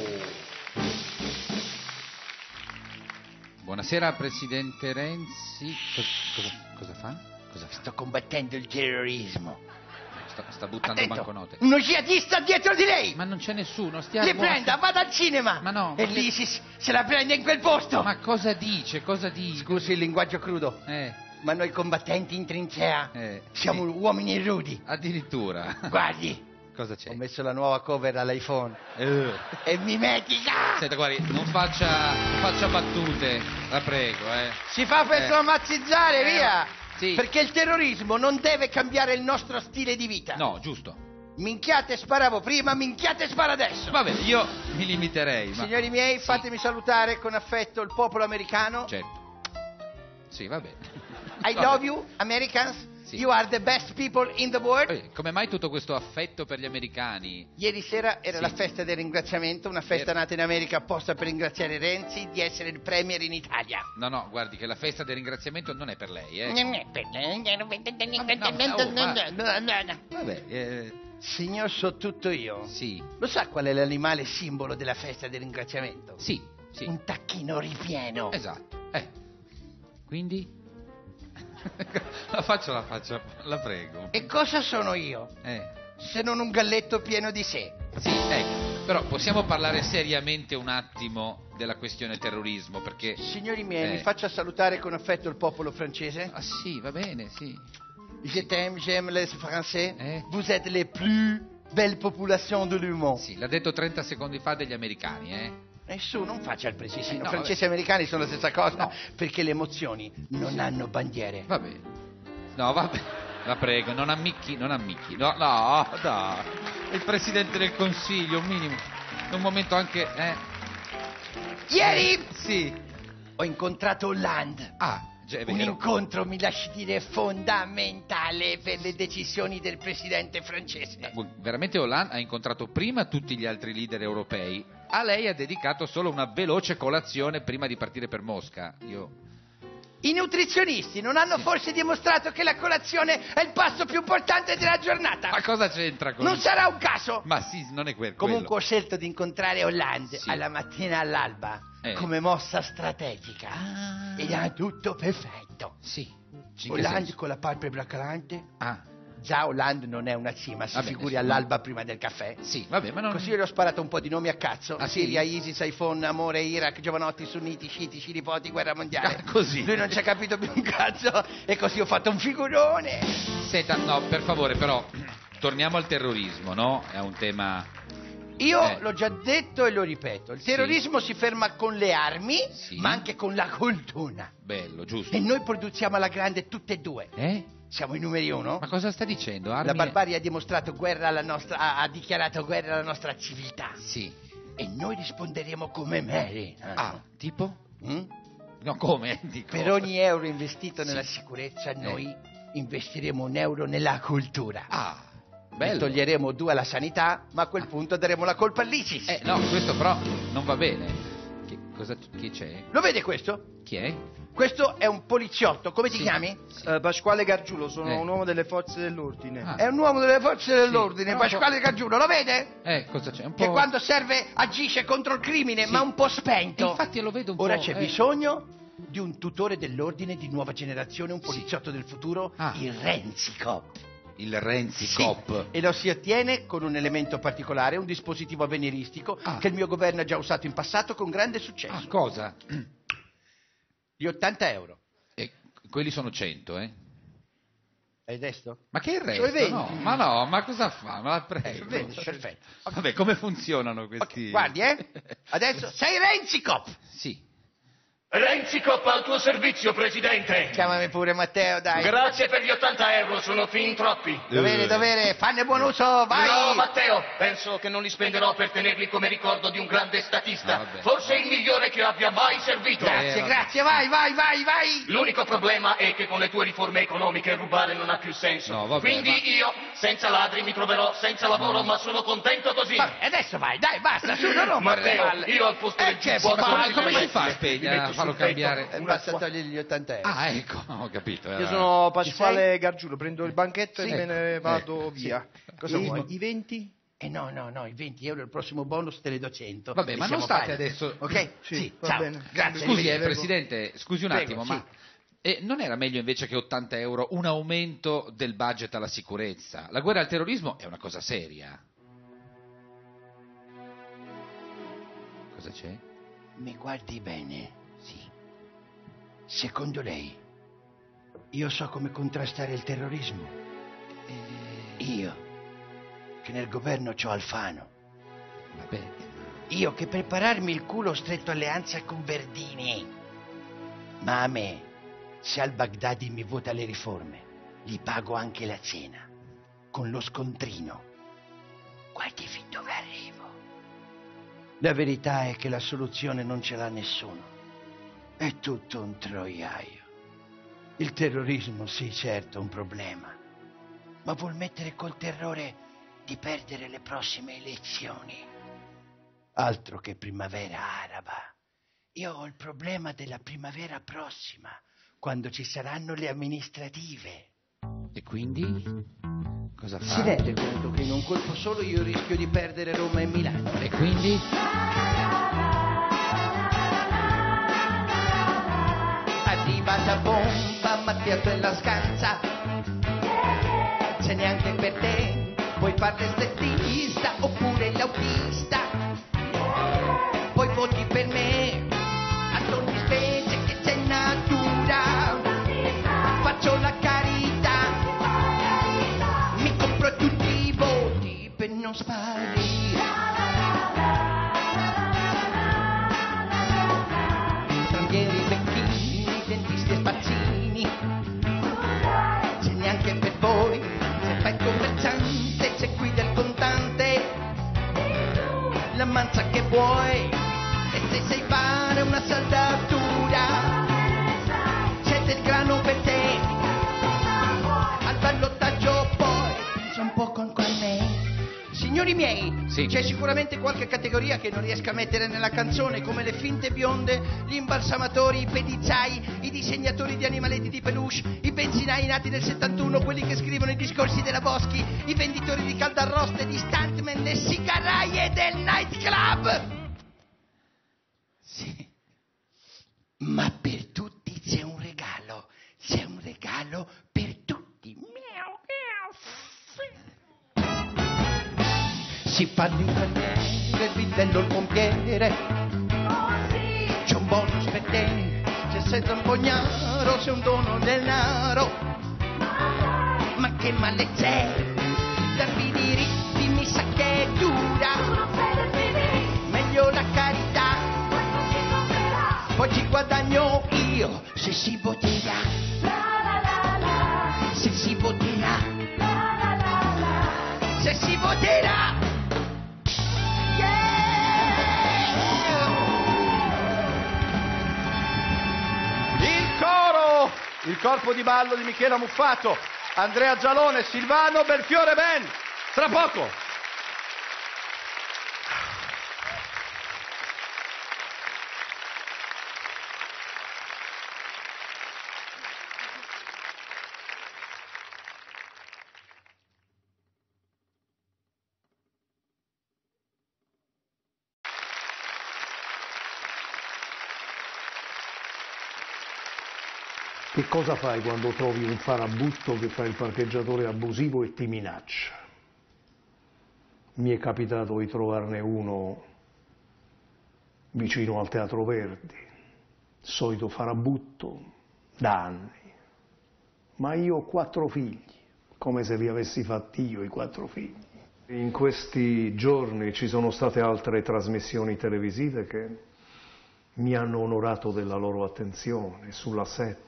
Buonasera Presidente Renzi. Cosa fa?
Sto combattendo il terrorismo.
sta buttando
Attento,
banconote.
uno jihadista dietro di lei!
Ma non c'è nessuno,
Le prenda, vada al cinema!
Ma no,
E
ma
l'ISIS se la prende in quel posto!
Ma cosa dice? Cosa dice?
Scusi il linguaggio crudo, ma noi combattenti in trincea siamo uomini rudi.
Addirittura.
Guardi,
cosa c'è?
ho messo la nuova cover all'iPhone. È mimetica!
Senta, guardi, non faccia battute, la prego,
Si fa per traumatizzare, via!
Sì.
Perché il terrorismo non deve cambiare il nostro stile di vita.
No, giusto.
Minchiate sparavo prima, minchiate spara adesso.
Vabbè, io mi limiterei.
Signori miei, fatemi salutare con affetto il popolo americano.
Certo. Sì, va bene.
I love you, Americans.
Sì.
You are the best people in the world.
Come mai tutto questo affetto per gli americani?
Ieri sera era la festa del ringraziamento, una festa nata in America apposta per ringraziare Renzi di essere il premier in Italia.
No, guardi che la festa del ringraziamento non è per lei, Vabbè,
Signor so tutto io.
Sì.
Lo sa qual è l'animale simbolo della festa del ringraziamento?
Sì.
Un tacchino ripieno.
Esatto. Quindi? la faccio, la prego.
E cosa sono io? Se non un galletto pieno di sé.
Sì, ecco. Però possiamo parlare seriamente un attimo della questione terrorismo, perché...
Signori miei, mi faccia salutare con affetto il popolo francese?
Ah sì, va bene, sì.
Je t'aime, j'aime les Français. Vous êtes les plus belles populations de l'humour.
Sì, l'ha detto 30 secondi fa degli americani,
E su, non faccia il precisino.
no,
Francesi e americani sono la stessa cosa, perché le emozioni non hanno bandiere.
Va bene. No, vabbè. La prego, non ammicchi. No. Il Presidente del Consiglio, un minimo. Un momento anche...
Ieri
Sì.
ho incontrato Hollande.
Già, è
Un
vero.
incontro, mi lasci dire, fondamentale per le decisioni del presidente francese.
Veramente Hollande ha incontrato prima tutti gli altri leader europei. A lei ha dedicato solo una veloce colazione prima di partire per Mosca.
I nutrizionisti non hanno forse dimostrato che la colazione è il pasto più importante della giornata?
Ma cosa c'entra con...
Non sarà un caso?
Ma sì, non è quello.
Comunque ho scelto di incontrare Hollande alla mattina all'alba come mossa strategica. Ed era tutto perfetto.
Sì.
Hollande con la palpebra calante. Già Hollande non è una cima, si figuri all'alba prima del caffè.
Sì, vabbè, ma non...
Così io gli ho sparato un po' di nomi a cazzo.
Sì?
Siria, ISIS, iPhone, amore, Iraq, giovanotti, sunniti, sciiti, sciripoti, guerra mondiale.
Così.
Lui non ci ha capito più un cazzo e così ho fatto un figurone.
Senta, no, per favore, però, torniamo al terrorismo, no? È un tema...
Io l'ho già detto e lo ripeto, il terrorismo si ferma con le armi, ma anche con la cultura.
Bello, giusto.
E noi produciamo alla grande tutte e due. Siamo i numeri uno.
Ma cosa sta dicendo?
La barbarie ha dimostrato guerra alla nostra, ha dichiarato guerra alla nostra civiltà.
Sì.
E noi risponderemo come Mary.
Tipo? No, come? Dico.
Per ogni euro investito nella sicurezza, noi investiremo un euro nella cultura.
Bello.
Toglieremo 2 alla sanità, ma a quel punto daremo la colpa all'ISIS.
No, questo però non va bene. Chi c'è?
Lo vede questo?
Chi è?
Questo è un poliziotto, come ti chiami?
Pasquale Gargiulo, sono un uomo delle forze dell'ordine.
È un uomo delle forze dell'ordine, Pasquale Gargiulo, lo vede?
Cosa c'è? Un po'...
Che quando serve agisce contro il crimine, ma un po' spento.
Infatti lo vedo un po'.
Ora c'è bisogno di un tutore dell'ordine di nuova generazione, un poliziotto del futuro, il Renzi Cop.
Il Renzi Cop.
E lo si ottiene con un elemento particolare, un dispositivo avveniristico che il mio governo ha già usato in passato con grande successo.
Cosa?
Di 80 euro.
E quelli sono 100,
Hai il resto?
Ma che il resto?
Cioè 20.
No, ma cosa fa? Ma la prego.
20, perfetto.
Vabbè, come funzionano questi...
Okay, guardi, adesso sei Renzi Cop.
Sì.
Renzi Cop al tuo servizio, Presidente.
Chiamami pure Matteo, dai.
Grazie per gli 80 euro, sono fin troppi.
Dovere, fanne buon uso, vai.
No, Matteo, penso che non li spenderò per tenerli come ricordo di un grande statista. Forse il migliore che abbia mai servito.
Grazie, vai.
L'unico problema è che con le tue riforme economiche rubare non ha più senso. Quindi io, senza ladri, mi troverò senza lavoro, ma sono contento così.
Vabbè, adesso vai, dai, basta, su, non rompere le
Matteo,
palle.
io al posto del
Ma come si fa a spegnere? Farlo cambiare?
Basta togliere gli 80 euro.
Ecco, ho capito.
Io sono Pasquale Gargiulo, prendo il banchetto e me ne vado via. Cosa vuoi?
I 20? No, i 20 euro, il prossimo bonus te le do 100.
Vabbè, ma non state adesso...
Ok?
Sì, va
ciao.
bene.
Grazie.
Scusi, Presidente, scusi un attimo, ma E non era meglio invece che 80 euro un aumento del budget alla sicurezza? La guerra al terrorismo è una cosa seria. Cosa c'è?
Mi guardi bene, sì. Secondo lei, io so come contrastare il terrorismo? Io, che nel governo c'ho Alfano.
Vabbè.
Io che per pararmi il culo ho stretto alleanza con Verdini. Ma a me, se al-Baghdadi mi vota le riforme, gli pago anche la cena, con lo scontrino. Guardi fin dove arrivo. La verità è che la soluzione non ce l'ha nessuno. È tutto un troiaio. Il terrorismo, sì, certo, è un problema, ma vuol mettere col terrore di perdere le prossime elezioni. Altro che primavera araba. Io ho il problema della primavera prossima, quando ci saranno le amministrative.
E quindi? Cosa fa?
Si rende conto che in un colpo solo io rischio di perdere Roma e Milano?
E quindi?
Arriva la bomba, Mattia quella scansa. Se neanche per te puoi fare l'estetista oppure l'autista. Poi voti per me, ad ogni specie che c'è in natura. Faccio la carità, mi compro tutti i voti per non sparire. Cambieri, becchini, dentisti e spazzini. C'è neanche per voi, se fai il commerciante c'è qui del contante. La manza che vuoi, e se sai fare una saldatura, c'è del grano per te. Al ballottaggio poi c'è un po' con me. Signori miei,
sì.
C'è sicuramente qualche categoria che non riesco a mettere nella canzone, come le finte bionde, gli imbalsamatori, i pedicai, i disegnatori di animaletti di peluche, i benzinai nati nel 71, quelli che scrivono i discorsi della Boschi, i venditori di caldarroste, di stuntman, le sigaraie del nightclub. Sì. Ma per tutti c'è un regalo per tutti. Miau, miau. Si fa l'infermiere, il bidello, il pompiere. C'è un bonus per te, se sei zampognaro, c'è un dono denaro. Ma che male c'è, darmi diritti mi sa che è dura. Meglio la carità, poi ci guadagno io se si voterà. Se si voterà. Se si voterà.
Il corpo di ballo di Michela Muffato, Andrea Gialone, Silvano Belfiore Band. Tra poco.
Che cosa fai quando trovi un farabutto che fa il parcheggiatore abusivo e ti minaccia? Mi è capitato di trovarne uno vicino al Teatro Verdi, solito farabutto da anni. Ma io ho 4 figli, come se li avessi fatti io i 4 figli. In questi giorni ci sono state altre trasmissioni televisive che mi hanno onorato della loro attenzione. Sulla 7,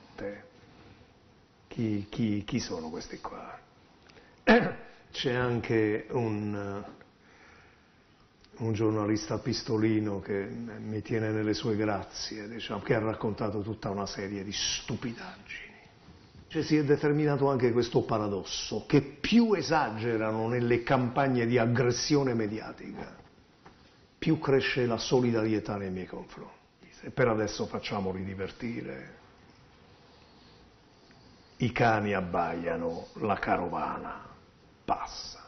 chi sono questi qua? C'è anche un giornalista pistolino che mi tiene nelle sue grazie, diciamo, che ha raccontato tutta una serie di stupidaggini. Cioè, si è determinato anche questo paradosso, che più esagerano nelle campagne di aggressione mediatica, più cresce la solidarietà nei miei confronti. E per adesso facciamoli divertire. I cani abbaiano, la carovana passa.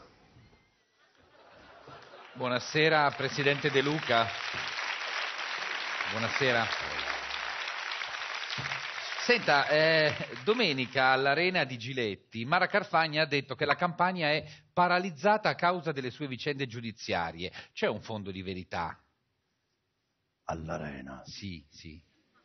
Buonasera Presidente De Luca. Buonasera. Senta, domenica all'Arena di Giletti, Mara Carfagna ha detto che la Campania è paralizzata a causa delle sue vicende giudiziarie. C'è un fondo di verità?
All'Arena.
Sì, sì.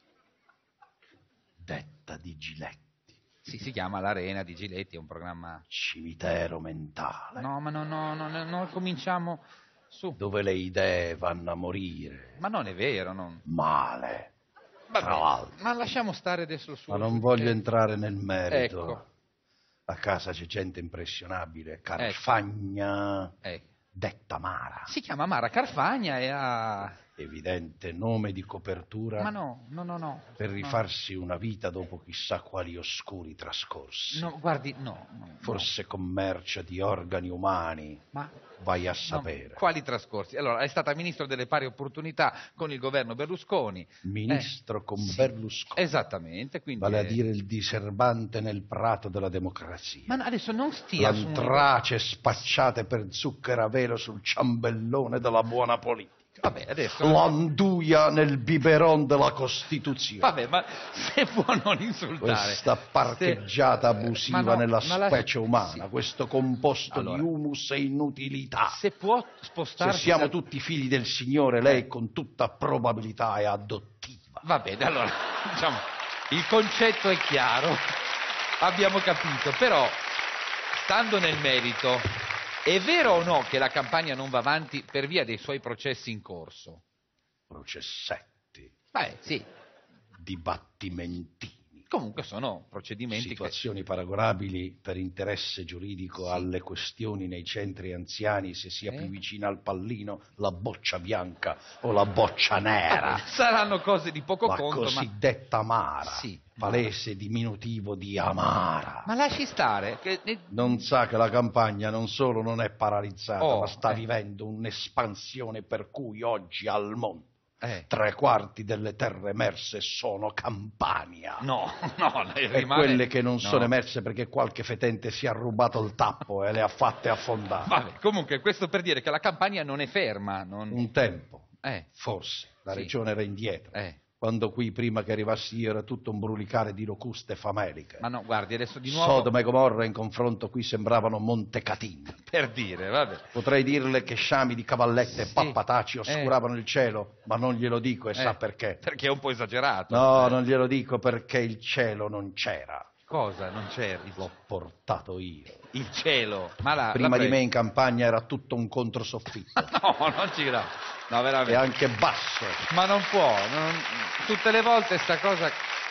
Detta di Giletti.
Sì, si chiama l'Arena di Giletti, è un programma...
Cimitero mentale.
No, ma no, cominciamo su.
Dove le idee vanno a morire.
Ma non è vero, non...
Male.
Vabbè,
Tra l'altro.
ma lasciamo stare adesso il suo...
Ma non voglio entrare nel merito.
Ecco.
A casa c'è gente impressionabile. Carfagna, detta Mara.
Si chiama Mara Carfagna e ha...
Evidente nome di copertura.
Ma no.
Per rifarsi una vita dopo chissà quali oscuri trascorsi.
No, guardi, no.
Forse commercio di organi umani.
Ma...
Vai a sapere.
Quali trascorsi? Allora, è stata ministro delle pari opportunità con il governo Berlusconi.
Ministro con Berlusconi.
Esattamente. Quindi
vale a dire il diserbante nel prato della democrazia.
Ma adesso non stia su...
L'antrace spacciate per zucchero a velo sul ciambellone della buona politica.
Vabbè, adesso...
L'anduia nel biberon della Costituzione.
Vabbè, ma se può non insultare.
Questa parcheggiata abusiva nella specie umana,
sì.
Questo composto di humus e inutilità.
Se può spostarsi...
Se siamo tutti figli del Signore, lei con tutta probabilità è adottiva.
Va bene, allora, diciamo, il concetto è chiaro, abbiamo capito, però, stando nel merito... È vero o no che la Campania non va avanti per via dei suoi processi in corso?
Processetti.
Sì.
Dibattimentini.
Comunque sono procedimenti
situazioni paragonabili per interesse giuridico alle questioni nei centri anziani, se sia più vicina al pallino la boccia bianca o la boccia nera.
Saranno cose di poco
la
conto,
cosiddetta Mara.
Sì.
Palese diminutivo di Amara.
Ma lasci stare.
Non sa che la campagna non solo non è paralizzata, ma sta vivendo un'espansione per cui oggi al mondo 3/4 delle terre emerse sono Campania.
No,
e quelle che non sono emerse perché qualche fetente si è rubato il tappo e le ha fatte affondare.
Vabbè, comunque questo per dire che la Campania non è ferma.
Un tempo, forse, la regione era indietro. Quando qui, prima che arrivassi io, era tutto un brulicare di locuste fameliche.
Ma no, guardi, adesso di nuovo...
Sodoma e Gomorra in confronto qui sembravano Montecatini.
Per dire, vabbè.
Potrei dirle che sciami di cavallette e pappataci oscuravano il cielo, ma non glielo dico e sa perché.
Perché è un po' esagerato.
No, non glielo dico perché il cielo non c'era.
Cosa non c'era?
L'ho portato io.
Il cielo?
Prima di me in campagna era tutto un controsoffitto.
No, non ci credo. No, veramente.
E anche basso.
Ma non può. Tutte le volte sta cosa...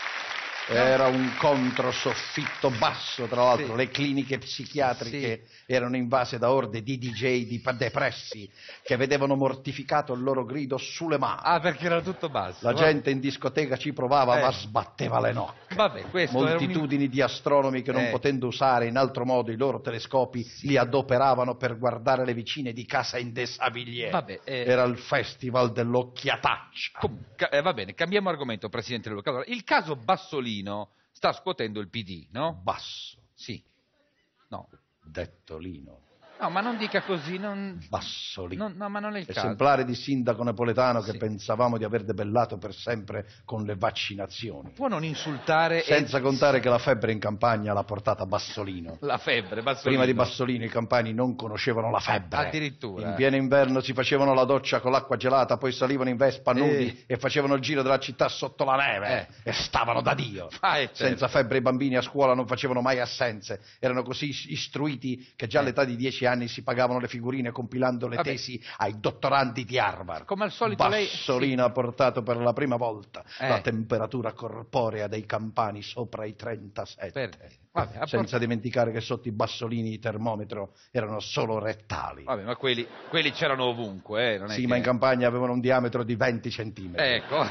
Era un controsoffitto basso, tra l'altro. Le cliniche psichiatriche erano invase da orde di DJ depressi che vedevano mortificato il loro grido sulle mani.
Perché era tutto basso.
La gente in discoteca ci provava ma sbatteva le nocche.
Vabbè, questo
moltitudini di astronomi che non potendo usare in altro modo i loro telescopi li adoperavano per guardare le vicine di casa in Desavilliers. Era il festival dell'occhiataccia.
Va bene, cambiamo argomento, Presidente Luca. Allora, il caso Bassolino sta scuotendo il PD, no?
Basso.
Sì. No.
Dettolino.
No, ma non dica così,
Bassolino.
No, ma non è il caso.
Esemplare di sindaco napoletano che pensavamo di aver debellato per sempre con le vaccinazioni.
Può non insultare...
Senza contare che la febbre in campagna l'ha portata Bassolino.
La febbre, Bassolino.
Prima di Bassolino i campani non conoscevano la febbre.
Addirittura.
In pieno inverno si facevano la doccia con l'acqua gelata, poi salivano in Vespa nudi e facevano il giro della città sotto la neve. E stavano da Dio. Senza febbre i bambini a scuola non facevano mai assenze. Erano così istruiti che già all'età di 10 anni si pagavano le figurine compilando le tesi ai dottorandi di Harvard.
Come al solito
Bassolino ha portato per la prima volta la temperatura corporea dei campani sopra i 37. Senza dimenticare che sotto i bassolini di termometro erano solo rettali.
Vabbè, ma quelli c'erano ovunque. Non è
ma in campagna avevano un diametro di 20 centimetri.
Ecco,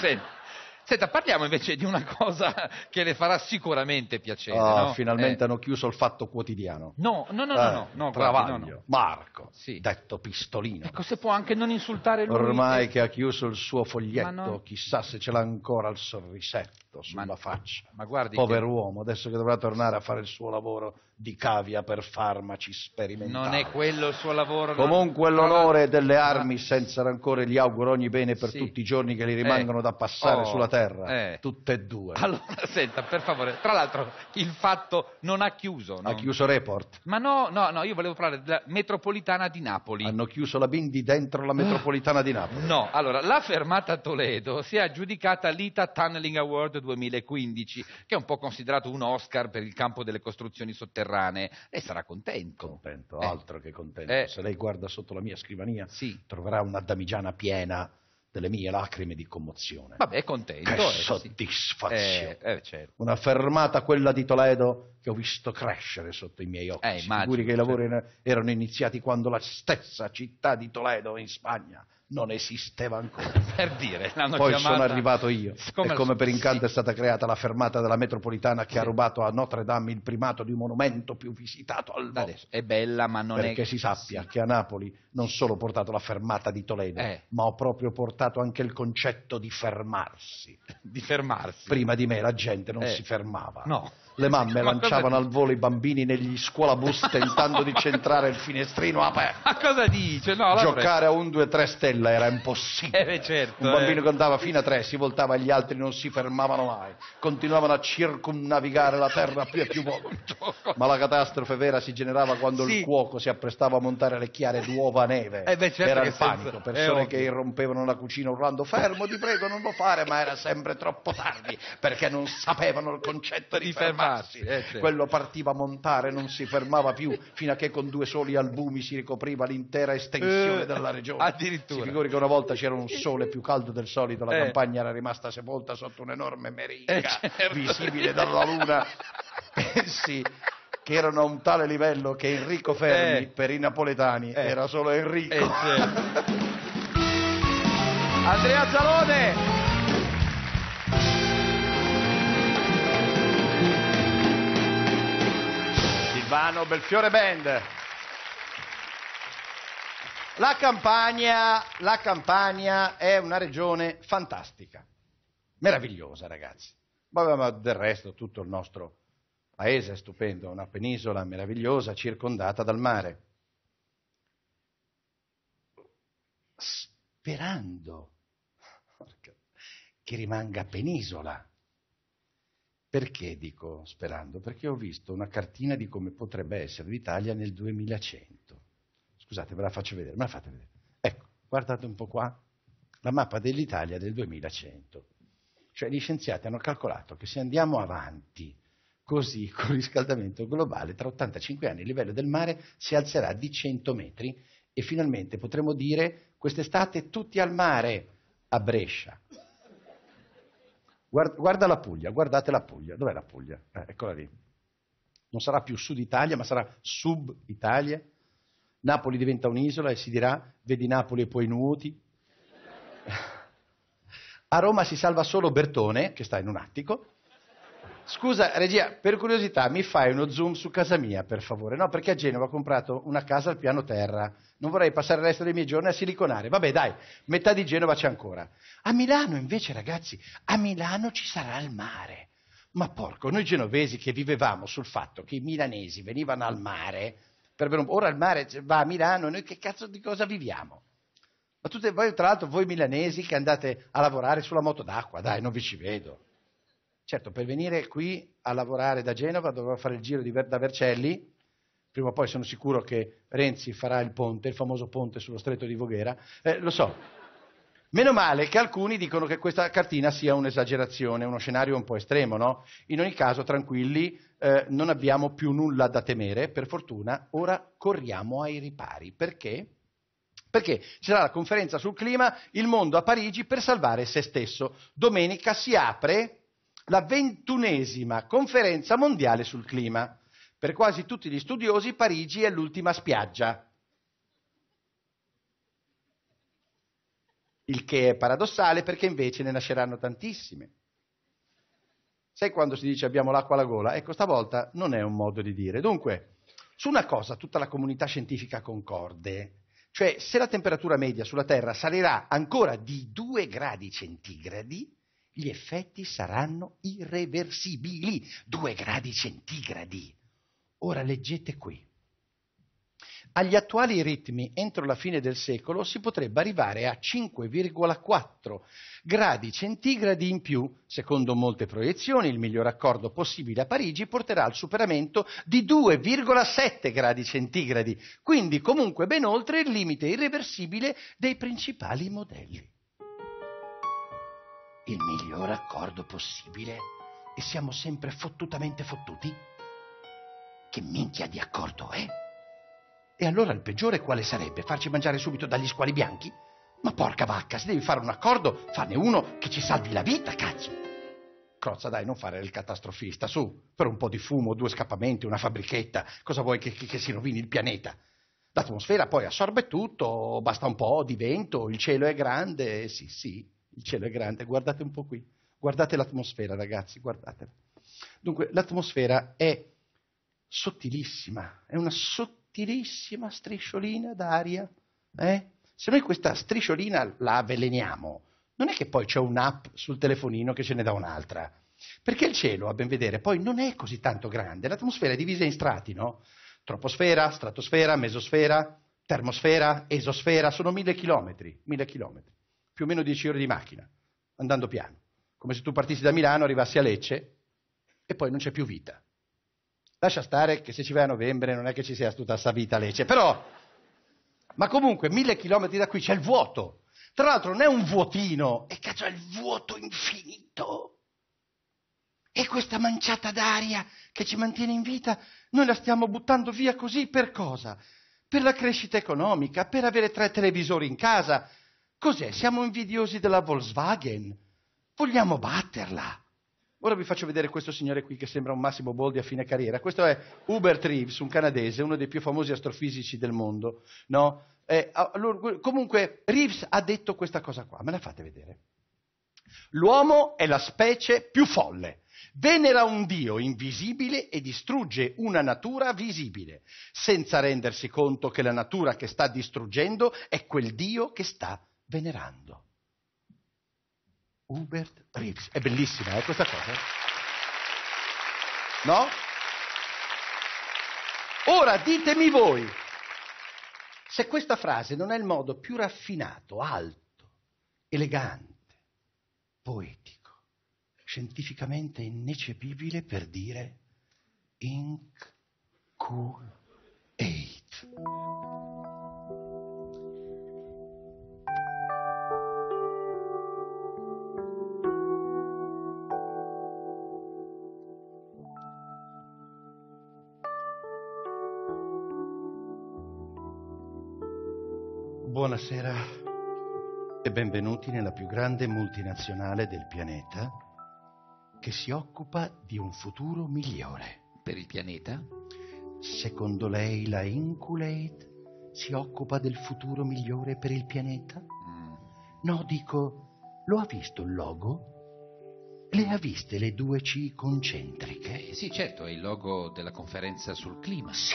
Senta, parliamo invece di una cosa che le farà sicuramente piacere. No?
Finalmente hanno chiuso il Fatto Quotidiano.
No,
Travaglio, Marco, detto Pistolino.
Ecco, se può anche non insultare lui.
Ormai che ha chiuso il suo foglietto, chissà se ce l'ha ancora il sorrisetto. gusto sulla faccia.
Ma guardi
Pover'uomo, adesso che dovrà tornare a fare il suo lavoro di cavia per farmaci sperimentali.
Non è quello il suo lavoro.
Comunque l'onore delle armi, senza rancore, gli auguro ogni bene per
Sì.
tutti i giorni che gli rimangono da passare sulla terra. Tutte e due.
Allora, senta, per favore, tra l'altro il fatto non ha chiuso. No?
Ha chiuso Report.
Ma no, io volevo parlare della metropolitana di Napoli.
Hanno chiuso la Bindi dentro la metropolitana di Napoli.
No, allora, la fermata Toledo si è aggiudicata l'ITA Tunneling Award 2015, che è un po' considerato un Oscar per il campo delle costruzioni sotterranee. E sarà contento.
Contento, altro che contento. Se lei guarda sotto la mia scrivania, troverà una damigiana piena delle mie lacrime di commozione.
Vabbè, è contento.
Che soddisfazione.
Certo.
Una fermata, quella di Toledo, che ho visto crescere sotto i miei occhi. Sicuri che i lavori erano iniziati quando la stessa città di Toledo in Spagna non esisteva ancora.
Per dire, l'hanno
Poi
chiamata...
sono arrivato io e come per incanto è stata creata la fermata della metropolitana che ha rubato a Notre Dame il primato di monumento più visitato al mondo.
Adesso è bella, ma non
Perché si sappia che a Napoli non solo ho portato la fermata di Toledo, ma ho proprio portato anche il concetto di fermarsi.
Di fermarsi?
Prima di me la gente non si fermava.
No.
Le mamme
Ma
lanciavano
cosa
al volo i bambini negli scuolabus tentando di centrare il finestrino aperto.
Ma cosa dice? No,
Giocare a 1, 2, 3 stelle era impossibile.
Certo,
un bambino che andava fino a 3 si voltava e gli altri non si fermavano mai. Continuavano a circumnavigare la terra più e più volte. Ma la catastrofe vera si generava quando il cuoco si apprestava a montare le chiare d'uova a neve.
Certo,
era il panico, persone che irrompevano la cucina urlando fermo, ti prego non lo fare, ma era sempre troppo tardi perché non sapevano il concetto di fermarsi.
Certo.
Quello partiva a montare, non si fermava più fino a che con 2 soli albumi si ricopriva l'intera estensione della regione.
Addirittura.
Si figuri che una volta c'era un sole più caldo del solito, la campagna era rimasta sepolta sotto un'enorme meringa
certo.
visibile dalla luna. Pensi che erano a un tale livello che Enrico Fermi per i napoletani era solo Enrico.
Certo.
Andrea Zalone. Silvano Belfiore Band. La Campania è una regione fantastica, meravigliosa, ragazzi. Ma del resto tutto il nostro paese è stupendo, una penisola meravigliosa circondata dal mare. Sperando che rimanga penisola. Perché dico sperando? Perché ho visto una cartina di come potrebbe essere l'Italia nel 2100. Scusate, ve la faccio vedere, me la fate vedere. Ecco, guardate un po' qua, la mappa dell'Italia del 2100. Cioè gli scienziati hanno calcolato che se andiamo avanti così con il riscaldamento globale, tra 85 anni il livello del mare si alzerà di 100 metri e finalmente potremo dire quest'estate tutti al mare a Brescia. Guarda la Puglia, guardate la Puglia. Dov'è la Puglia? Eccola lì. Non sarà più Sud Italia, ma sarà Sub Italia. Napoli diventa un'isola e si dirà vedi Napoli e poi nuoti. A Roma si salva solo Bertone, che sta in un attico. Scusa, regia, per curiosità, mi fai uno zoom su casa mia, per favore? No, perché a Genova ho comprato una casa al piano terra. Non vorrei passare il resto dei miei giorni a siliconare. Vabbè, dai, metà di Genova c'è ancora. A Milano, invece, ragazzi, a Milano ci sarà il mare. Ma porco, noi genovesi che vivevamo sul fatto che i milanesi venivano al mare, ora il mare va a Milano, noi che cazzo di cosa viviamo? Ma voi, tra l'altro, voi milanesi che andate a lavorare sulla moto d'acqua, dai, non vi ci vedo. Certo, per venire qui a lavorare da Genova dovrò fare il giro da Vercelli, prima o poi sono sicuro che Renzi farà il ponte, il famoso ponte sullo stretto di Voghera, lo so. Meno male che alcuni dicono che questa cartina sia un'esagerazione, uno scenario un po' estremo, no? In ogni caso, tranquilli, non abbiamo più nulla da temere, per fortuna, ora corriamo ai ripari. Perché? Perché ci sarà la conferenza sul clima, il mondo a Parigi per salvare se stesso. Domenica si apre la 21esima conferenza mondiale sul clima. Per quasi tutti gli studiosi Parigi è l'ultima spiaggia. Il che è paradossale perché invece ne nasceranno tantissime. Sai quando si dice abbiamo l'acqua alla gola? Ecco, stavolta non è un modo di dire. Dunque, su una cosa tutta la comunità scientifica concorde, cioè se la temperatura media sulla Terra salirà ancora di 2 gradi centigradi,
Gli effetti saranno irreversibili, 2 gradi centigradi. Ora leggete qui. Agli attuali ritmi, entro la fine del secolo, si potrebbe arrivare a 5,4 gradi centigradi in più. Secondo molte proiezioni, il miglior accordo possibile a Parigi porterà al superamento di 2,7 gradi centigradi, quindi comunque ben oltre il limite irreversibile dei principali modelli. Il miglior accordo possibile? E siamo sempre fottutamente fottuti? Che minchia di accordo è? E allora il peggiore quale sarebbe? Farci mangiare subito dagli squali bianchi? Ma porca vacca, se devi fare un accordo, fanne uno che ci salvi la vita, cazzo! Crozza, dai, non fare il catastrofista, su, per un po' di fumo, 2 scappamenti, una fabbrichetta, cosa vuoi che si rovini il pianeta? L'atmosfera poi assorbe tutto, basta un po' di vento, il cielo è grande, sì, il cielo è grande, guardate un po' qui, guardate l'atmosfera, ragazzi, guardatela. Dunque, l'atmosfera è sottilissima, è una sottilissima strisciolina d'aria, Se noi questa strisciolina la avveleniamo, non è che poi c'è un'app sul telefonino che ce ne dà un'altra, perché il cielo, a ben vedere, poi non è così tanto grande, l'atmosfera è divisa in strati, no? Troposfera, stratosfera, mesosfera, termosfera, esosfera, sono 1000 chilometri, più o meno 10 ore di macchina, andando piano, come se tu partissi da Milano, arrivassi a Lecce e poi non c'è più vita. Lascia stare che se ci vai a novembre non è che ci sia tutta sta vita a Lecce, però, ma comunque 1000 chilometri da qui c'è il vuoto. Tra l'altro non è un vuotino, è il vuoto infinito. E questa manciata d'aria che ci mantiene in vita, noi la stiamo buttando via così per cosa? Per la crescita economica, per avere 3 televisori in casa. Cos'è? Siamo invidiosi della Volkswagen? Vogliamo batterla? Ora vi faccio vedere questo signore qui che sembra un Massimo Boldi a fine carriera. Questo è Hubert Reeves, un canadese, uno dei più famosi astrofisici del mondo, no? Comunque Reeves ha detto questa cosa qua, me la fate vedere? L'uomo è la specie più folle. Venera un dio invisibile e distrugge una natura visibile, senza rendersi conto che la natura che sta distruggendo è quel dio che sta venerando. Hubert Reeves. È bellissima, questa cosa? No? Ora ditemi voi, se questa frase non è il modo più raffinato, alto, elegante, poetico, scientificamente ineccepibile per dire Inc. Cool 8. Buonasera e benvenuti nella più grande multinazionale del pianeta che si occupa di un futuro migliore.
Per il pianeta?
Secondo lei la Inculate si occupa del futuro migliore per il pianeta? No, dico, lo ha visto il logo? Le ha viste le 2 C concentriche?
Sì, certo, è il logo della conferenza sul clima.
Sì,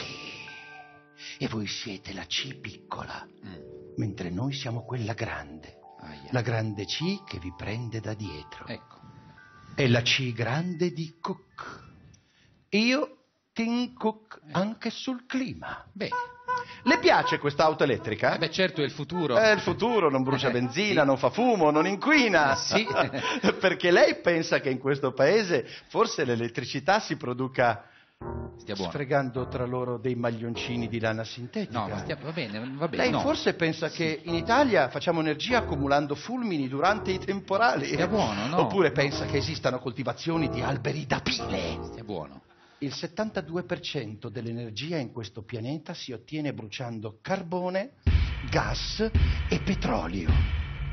e voi siete la C piccola. Mentre noi siamo quella grande, la grande C che vi prende da dietro.
Ecco.
È la C grande di Cook. Io Tim Cook anche sul clima.
Beh.
Le piace quest'auto elettrica?
Beh, certo, è il futuro.
È il futuro, non brucia benzina, non fa fumo, non inquina.
Sì.
Perché lei pensa che in questo paese forse l'elettricità si produca sfregando tra loro dei maglioncini di lana sintetica.
No, ma va bene.
Lei
no.
forse pensa che in Italia facciamo energia accumulando fulmini durante i temporali?
Stia buono, no?
Oppure pensa che esistano coltivazioni di alberi da pile?
Stia buono.
Il 72% dell'energia in questo pianeta si ottiene bruciando carbone, gas e petrolio.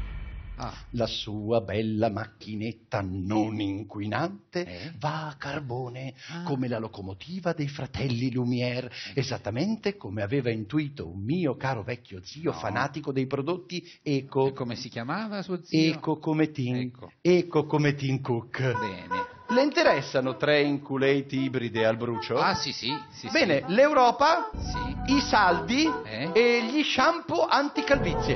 La sua bella macchinetta non inquinante va a carbone come la locomotiva dei fratelli Lumière, esattamente come aveva intuito un mio caro vecchio zio fanatico dei prodotti eco.
E come si chiamava suo zio?
Eco come Tim Cook.
Bene.
Le interessano 3 inculate ibride al brucio?
Sì.
Bene,
sì.
l'Europa,
sì.
i saldi e gli shampoo anticalvizie.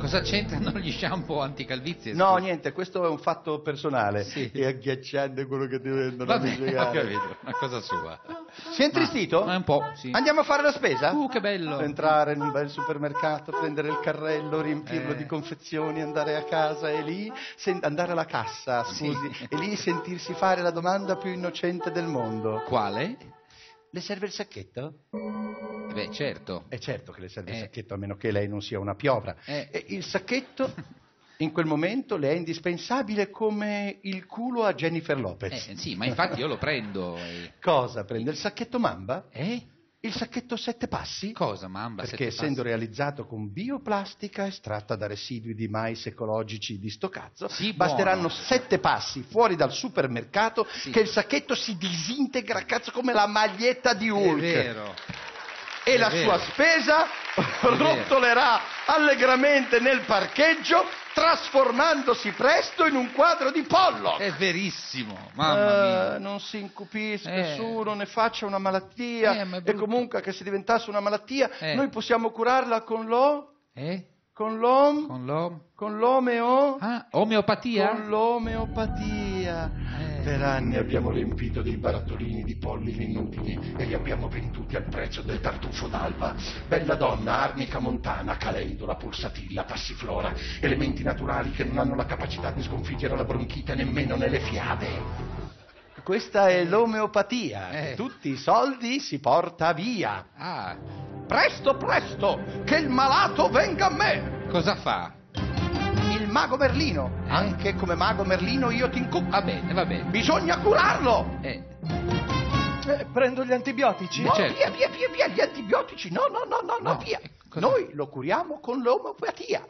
Cosa c'entrano gli shampoo anticalvizie?
No,
scusa?
niente, questo è un fatto personale.
Sì.
È agghiacciante quello che ti vendono
Va
a
bene, ho
spiegare.
capito, una cosa sua.
Sei intristito?
Ma un po', sì.
Andiamo a fare la spesa?
Che bello.
Entrare in un bel supermercato, prendere il carrello, riempirlo di confezioni, andare a casa e lì andare alla cassa, scusi,
Sì.
e lì sentirsi fare la domanda più innocente del mondo.
Quale?
Le serve il sacchetto?
Beh, certo.
È certo che le serve il sacchetto, a meno che lei non sia una piovra.
Eh.
E il sacchetto in quel momento le è indispensabile come il culo a Jennifer Lopez.
Sì, ma infatti io lo prendo.
Cosa? Prende il sacchetto Mamba?
Eh?
Il sacchetto 7 passi?
Cosa, Mamba?
Perché
7
essendo
passi?
realizzato con bioplastica estratta da residui di mais ecologici di sto cazzo,
Sì,
basteranno
buono.
7 passi fuori dal supermercato che il sacchetto si disintegra cazzo come la maglietta di Hulk.
È vero.
E
È
la
vero.
sua spesa
vero.
rotolerà allegramente nel parcheggio, trasformandosi presto in un quadro di Pollock.
È verissimo, mamma mia.
Non si incupisca su, non ne faccia una malattia.
Ma è
E
brutto.
comunque che se diventasse una malattia,
Eh.
noi possiamo curarla con
Eh?
con l'om,
Con l'om?
con l'omeo,
Ah, omeopatia?
con l'omeopatia. Per anni abbiamo riempito dei barattolini di polline inutili e li abbiamo venduti al prezzo del tartufo d'alba. Bella donna, arnica montana, calendula, pulsatilla, passiflora, elementi naturali che non hanno la capacità di sconfiggere la bronchite nemmeno nelle fiabe. Questa è l'omeopatia. Tutti i soldi si porta via.
Ah,
Presto, presto, che il malato venga a me.
cosa fa?
Il mago Merlino. Anche come mago Merlino io ti incubo.
Va bene, va bene.
Bisogna curarlo.
Prendo gli antibiotici?
No,
certo.
via, gli antibiotici. No, via. Noi lo curiamo con l'omeopatia.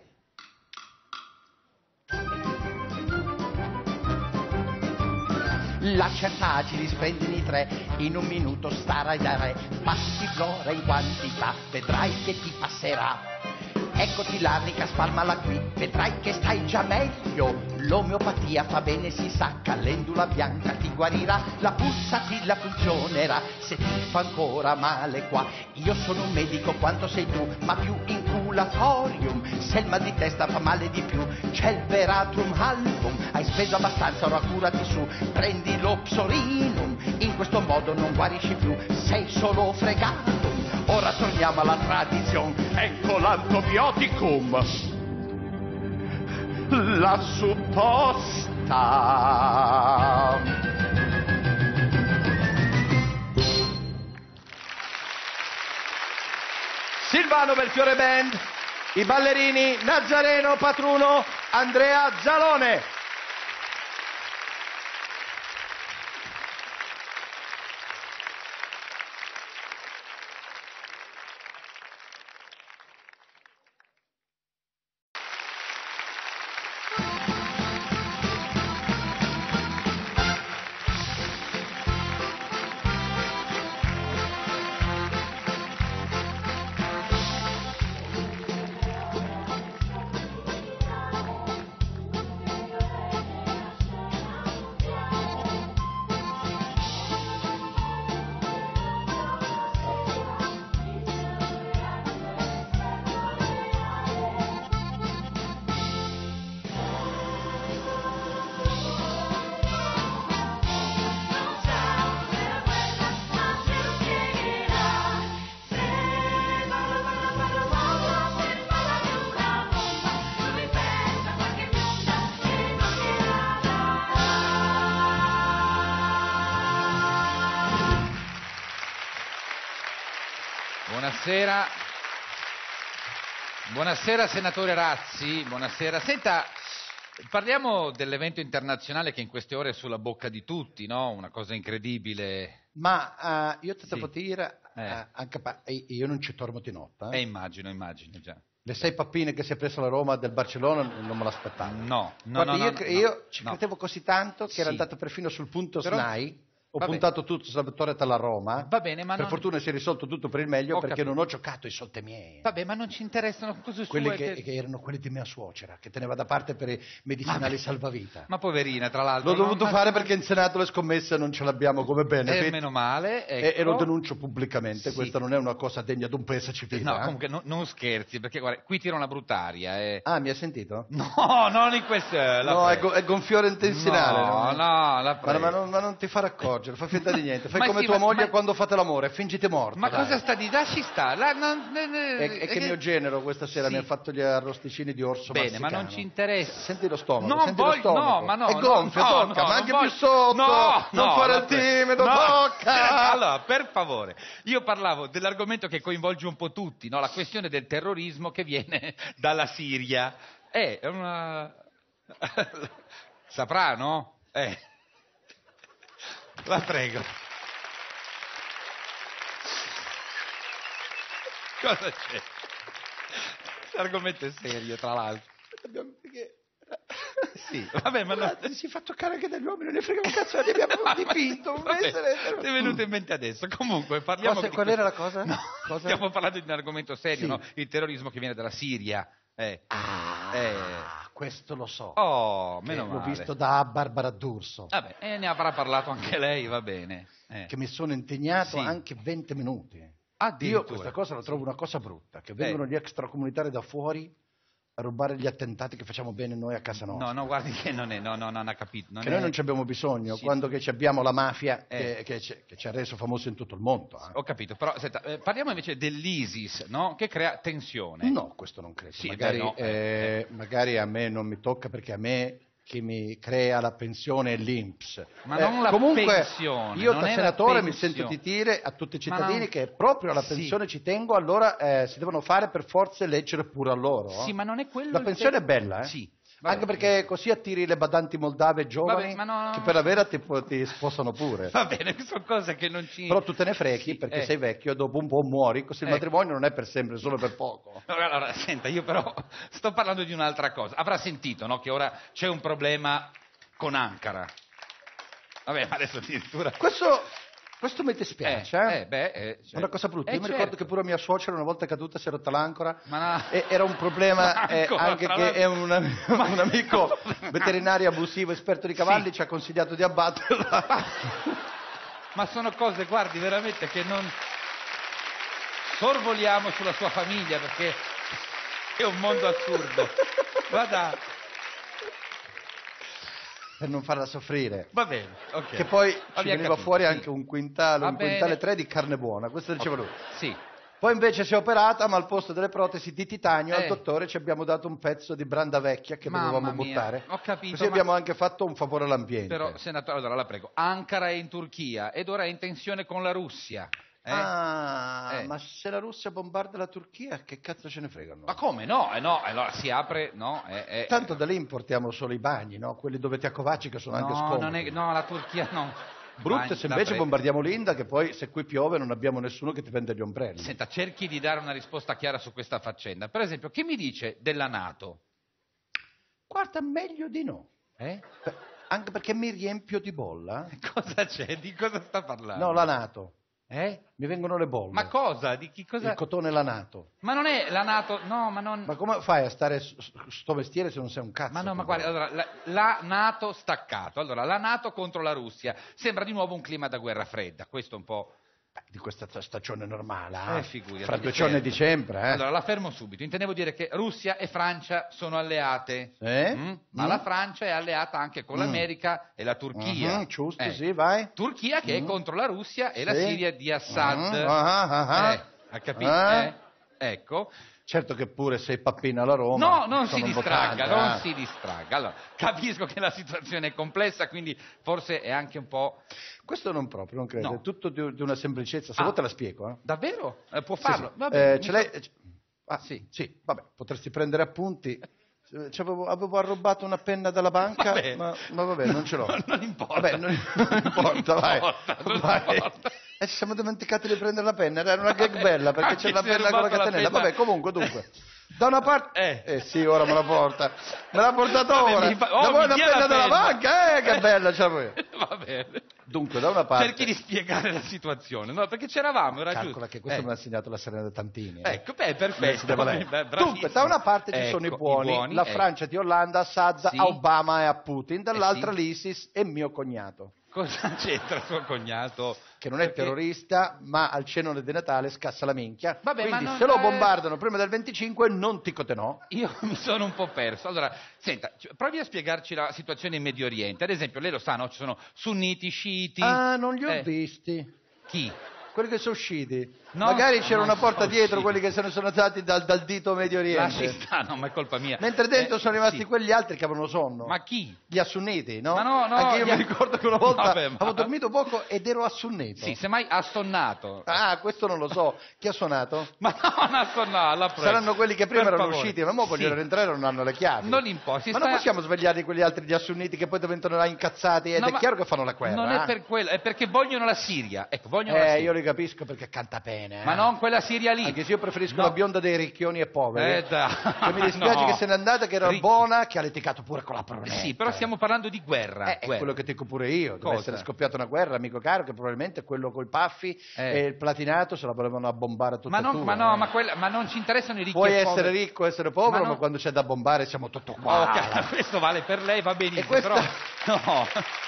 Lacertagili, sprendini 3, in un minuto starai da re. Passiflora in quantità, vedrai che ti passerà. Eccoti l'arnica, spalmala qui, vedrai che stai già meglio. L'omeopatia fa bene, si sa, calendula bianca ti guarirà. La pulsatilla funzionerà, se ti fa ancora male qua. Io sono un medico quanto sei tu, ma più inculatorium. Se il mal di testa fa male di più, c'è il Veratrum album. Hai speso abbastanza, ora curati su, prendi lo Psorinum. In questo modo non guarisci più, sei solo fregato. Ora torniamo alla tradizione, ecco l'antibioticum, la supposta. Silvano Belfiore Band, i ballerini Nazareno Patruno, Andrea Zalone.
Buonasera. Buonasera senatore Razzi, buonasera. Senta, parliamo dell'evento internazionale che in queste ore è sulla bocca di tutti, no? Una cosa incredibile.
Ma io ti devo dire, anche io non ci torno di notte.
Immagino già.
Le 6 pappine che si è preso la Roma del Barcellona non me l'aspettavo.
No.
Guarda, io ci credevo così tanto che era
Sì.
andato perfino sul punto
Però-
SNAI Ho puntato tutto sulla torretta alla Roma.
Va bene, ma
per fortuna si è risolto tutto per il meglio, perché non ho giocato i soldi miei.
Vabbè, ma non ci interessano cose
quelli
sue.
che erano quelli di mia suocera, che teneva da parte per i medicinali salvavita.
Ma poverina, tra l'altro.
L'ho dovuto fare perché in Senato le scommesse non ce l'abbiamo come benefit.
Meno male. Ecco.
E lo denuncio pubblicamente.
Sì.
Questa non è una cosa degna di un paese civile.
No, comunque non scherzi, perché guarda, qui tira una brutta aria.
Ah, mi ha sentito?
No, non in questo.
No, è gonfiore intestinale.
No,
ma non ti far accorgere, fa finta di niente. Fai
Ma
come
sì,
tua
ma-
moglie
ma-
quando fate l'amore, fingite morto.
Ma
dai.
cosa sta di? Lasci sta.
È che mio genero questa sera mi ha fatto gli arrosticini di orso
Bene,
marsicano.
ma non ci interessa.
Senti lo stomaco,
Non
senti lo
voglio,
stomaco.
no, ma no.
È gonfio,
no,
tocca,
no,
ma anche
non
più
voglio.
sotto.
No,
non
no,
fare il
vabbè.
timido,
No.
tocca.
Allora, per favore, io parlavo dell'argomento che coinvolge un po' tutti, no? La questione del terrorismo che viene dalla Siria. È una... Saprà, no? La prego. Cosa c'è? L'argomento è serio, tra l'altro. Sì, vabbè, ma no.
Si fa toccare anche dagli uomini, non ne frega un cazzo, li abbiamo dipinto.
Ti è venuto in mente adesso. Comunque, parliamo di
qual era la cosa?
No, stiamo parlando di un argomento serio, no? Il terrorismo che viene dalla Siria.
Questo lo so.
Oh, meno male.
L'ho visto da Barbara D'Urso.
Vabbè, ne avrà parlato anche lei, va bene.
Che mi sono impegnato anche 20 minuti. Io questa cosa la trovo una cosa brutta, che vengono gli extracomunitari da fuori a rubare gli attentati che facciamo bene noi a casa nostra.
No, guardi che non è, no, non ha capito.
Che noi non ci abbiamo bisogno, quando che ci abbiamo la mafia che ci ha reso famoso in tutto il mondo.
Ho capito, però senta, parliamo invece dell'ISIS, no? Che crea tensione.
No, questo non credo.
Sì,
magari a me non mi tocca, perché a me chi mi crea la pensione è l'INPS.
Ma non la
comunque,
pensione.
Io
non
da
è
senatore
la
mi sento di dire a tutti i cittadini
non...
che proprio alla pensione ci tengo, allora si devono fare per forza e leggere pure a loro.
Sì, ma non è quello.
La pensione è bella,
Sì.
Anche perché così attiri le badanti moldave giovani che per la vera ti sposano pure.
Va bene, sono cose che non ci...
Però tu te ne freghi perché sei vecchio e dopo un po' muori, così il matrimonio non è per sempre, è solo per poco.
Allora, senta, io però sto parlando di un'altra cosa. Avrà sentito, no, che ora c'è un problema con Ankara. Vabbè, ma adesso addirittura...
Questo mi dispiace, è una cosa brutta. Io mi ricordo che pure mia suocera una volta caduta si è rotta l'ancora. Era un problema anche che è un amico veterinario abusivo, esperto di cavalli, ci ha consigliato di abbatterla.
Ma sono cose, guardi, veramente che non... Sorvoliamo sulla sua famiglia, perché è un mondo assurdo. Vada...
Per non farla soffrire.
Va bene, ok.
Che poi ci veniva fuori anche un quintale 3 di carne buona, questo diceva lui.
Sì.
Poi invece si è operata, ma al posto delle protesi di titanio al dottore ci abbiamo dato un pezzo di branda vecchia che dovevamo buttare.
Ho capito.
Così abbiamo anche fatto un favore all'ambiente.
Però, senatore, allora la prego, Ankara è in Turchia ed ora è in tensione con la Russia.
Ma se la Russia bombarda la Turchia, che cazzo ce ne fregano?
Ma come? No, allora si apre, no?
Tanto da lì importiamo solo i bagni, no? Quelli dove ti accovacci, che sono anche scomodi.
No, la Turchia no.
Brutto se invece bombardiamo l'India, che poi se qui piove non abbiamo nessuno che ti vende gli ombrelli.
Senta, cerchi di dare una risposta chiara su questa faccenda. Per esempio, che mi dice della NATO?
Guarda, meglio di no. Anche perché mi riempio di bolla.
Cosa c'è? Di cosa sta parlando?
No, la NATO. Mi vengono le bolle.
Ma cosa? Di chi cosa?
Il cotone lanato.
Ma non è la NATO, no, ma non...
Ma come fai a stare sto mestiere se non sei un cazzo?
Ma no, ma guarda, allora, la NATO staccato. Allora, la NATO contro la Russia. Sembra di nuovo un clima da guerra fredda. Questo un po'...
di questa stagione normale,
figurati.
Fra 2 giorni di dicembre.
Allora, la fermo subito. Intendevo dire che Russia e Francia sono alleate. Ma la Francia è alleata anche con l'America e la Turchia.
Giusto, sì, vai.
Turchia che è contro la Russia e la Siria di Assad. Ha capito? Ecco.
Certo che pure sei pappina alla Roma.
No, non si distragga, si distragga. Allora, capisco che la situazione è complessa, quindi forse è anche un po'...
Questo non proprio, non credo.
No.
È tutto di una semplicezza. Se vuoi te la spiego.
Davvero? Può farlo?
Sì.
Vabbè,
sì, vabbè, potresti prendere appunti. Avevo arrubato una penna dalla banca, ma vabbè, non ce l'ho.
Non importa.
Vabbè, non importa, vai.
Importa.
Ci siamo dimenticati di prendere la penna, era una gag bella perché c'è la penna con la catenella. Vabbè, comunque, da una parte... sì, ora me la porta. Me l'ha portata ora. Da voi una penna della banca, che bella, c'è voi.
bene.
Dunque, da una parte...
Cerchi di spiegare la situazione, no? Perché c'eravamo, era giusto.
Calcola che questo me l'ha insegnato la Serena Tantini.
Ecco, beh, perfetto.
Dunque, da una parte ci sono i buoni, la Francia di Hollande, Assad,
Sì.
a Obama e a Putin, dall'altra
sì.
l'ISIS e mio cognato.
Cosa c'entra suo cognato?
Che non è
Perché-
terrorista, ma al cenone di Natale scassa la minchia.
Vabbè, ma
Quindi
non
se lo
è-
bombardano prima del 25 non ti cotenò.
Io mi sono un po' perso. Allora, senta, provi a spiegarci la situazione in Medio Oriente. Ad esempio, lei lo sa, no? Ci sono sunniti, sciiti.
Ah, non li ho visti.
Chi?
Quelli che sono usciti.
No,
Magari c'era
non
una porta
sono
dietro,
usciti.
quelli che se ne sono andati dal dito Medio
Lasci
Oriente.
stare, no, ma è colpa mia.
Mentre dentro sono rimasti
sì.
quegli altri che avevano sonno.
Ma chi?
Gli assunniti, no?
Ma no, no,
Anche io
gli-
mi ricordo che una volta
Vabbè, ma-
avevo dormito poco ed ero assunnito.
Sì, semmai assonnato.
Ah, questo non lo so. Chi ha suonato?
Ma non assonnato, alla prego.
Saranno quelli che prima
Per
erano
favore.
usciti, ma ora vogliono
Sì.
rientrare e non hanno le chiavi.
Non importa.
Ma non possiamo svegliare quegli altri di assunniti che poi diventano là incazzati ed
No,
è
ma
chiaro che fanno la guerra.
Non è per quello, è perché vogliono la Siria. Ecco, vogliono la Siria.
Io li capisco perché canta bene.
Ma non quella Siria lì.
Anche se io preferisco
No.
la bionda dei ricchioni e poveri.
Dai.
Che mi dispiace
No.
che se n'è andata, che era
Ricchi.
buona, che ha litigato pure con la pronetta.
Sì, però stiamo parlando di guerra.
È
guerra.
quello che dico pure io. Deve
Cosa?
essere scoppiata una guerra, amico caro, che probabilmente quello col Paffi e il platinato se la volevano abbombare tutta
Ma non,
tua,
ma no, ma non ci interessano i ricchi
Puoi
e
essere
poveri.
ricco, essere povero,
Ma
ma,
no.
quando c'è da bombare siamo tutto qua.
Ok, questo vale per lei, va benissimo,
E questa-
però no.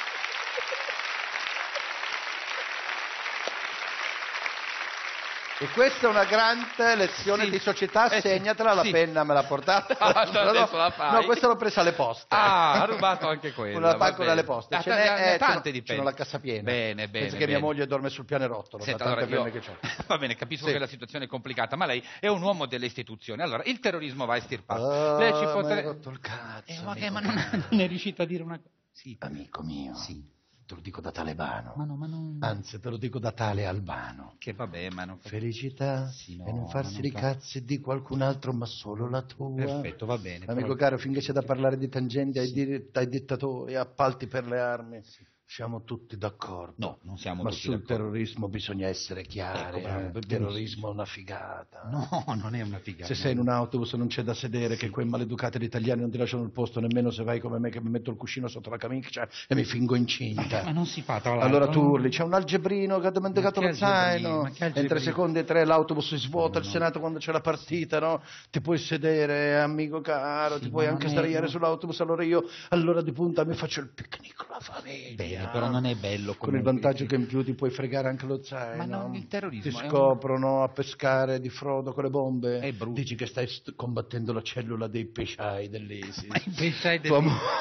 E questa è una grande lezione
Sì.
di società,
Sì.
segnatela, la
Sì.
penna me l'ha portata.
Adesso la fai.
No, questa l'ho presa alle poste.
Ah, ha rubato anche quella.
Una
va
pacco
bene.
dalle poste.
Ah,
Ce
ne
n'è
ha tante
ce
di
n'ho
penne.
la cassa piena.
Bene, bene.
Pensa che mia moglie dorme sul pianerottolo,
Senta,
da tante
allora,
penne che c'ho.
Va bene, capisco
Sì.
che la situazione è complicata, ma lei è un uomo delle istituzioni. Allora, il terrorismo va estirpato.
Ah,
lei ci
mi hai
fosse...
rotto il cazzo.
ma non è riuscito a dire una cosa. Sì.
Amico mio, te lo dico da talebano.
Ma no, ma non...
Anzi, te lo dico da tale albano.
Che vabbè, ma non...
Felicità
no,
e non farsi
ma non
i cazzi di qualcun altro, ma solo la tua.
Perfetto, va bene.
Amico
però-
caro, finché c'è da parlare di tangenti ai dittatori, appalti per le armi, siamo tutti d'accordo.
No, non siamo
Ma
tutti
sul
d'accordo.
terrorismo bisogna essere chiari.
Ecco, bravo,
Il terrorismo è una figata.
No, non è una figata.
Se sei in un autobus e non c'è da sedere, che quei maleducati italiani non ti lasciano il posto, nemmeno se vai come me che mi metto il cuscino sotto la camicia e mi fingo incinta.
Ma non si fa, tra l'altro.
Allora tu urli, c'è un algebrino che ha dimenticato
Ma
lo
che algebrino?
zaino.
Ma che
E in 3
algebrino?
secondi e 3 l'autobus si svuota, il Senato quando c'è la partita, no? Ti puoi sedere, amico caro, ti puoi
ma
anche
non è-
stare ieri
no.
sull'autobus, allora di punta mi faccio il picnic con la famiglia.
Bene, però non è bello
Con il vantaggio che in più ti puoi fregare anche lo zaino.
Ma non, il terrorismo
Ti
è un-
scoprono a pescare di frodo con le bombe.
È brutto.
Dici che stai combattendo la cellula dei pesciai dell'ISIS.
Ma i pesciai del-
Tua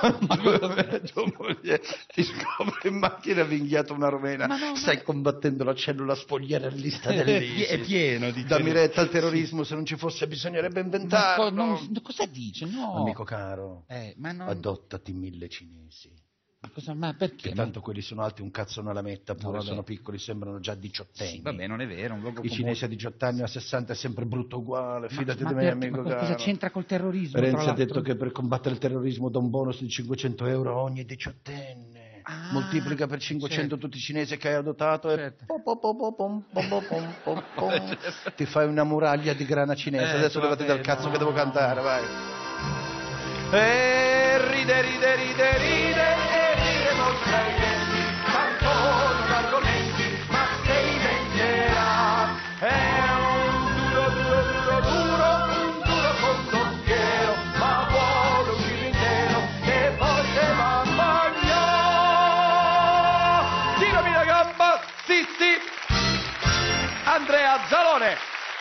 moglie ti scopre in macchina vinghiato una romena. Stai combattendo la cellula spogliarellista dell'ISIS.
È pieno di
Dammi retta al terrorismo, se non ci fosse bisognerebbe inventarlo.
Cosa dice? No.
Amico caro,
Ma non...
adottati 1000 cinesi.
Ma perché?
Che tanto quelli sono alti un cazzo nella metta, pure
vabbè.
sono piccoli, sembrano già diciottenni.
Sì, vabbè, non è vero. Un luogo
I cinesi a 18 anni o a 60 è sempre brutto uguale, fidati
ma
di me,
perché?
amico
Ma
caro.
cosa c'entra col terrorismo?
Renzi
tra
ha
l'altro?
detto che per combattere il terrorismo dà un bonus di 500 euro a ogni diciottenne. Moltiplica per 500 tutti i cinesi che hai adottato e ti fai una muraglia di grana cinese. Adesso levati dal cazzo che devo cantare, vai. E ride, ride, ride, ride, e ride non sei niente, tanto non argomenti, ma se inventerà. È un duro, duro, duro, duro, un duro condottiero, ma vuole un giro intero e poi se va a bagno. Tirami la gamba, zitti, Andrea Zalone.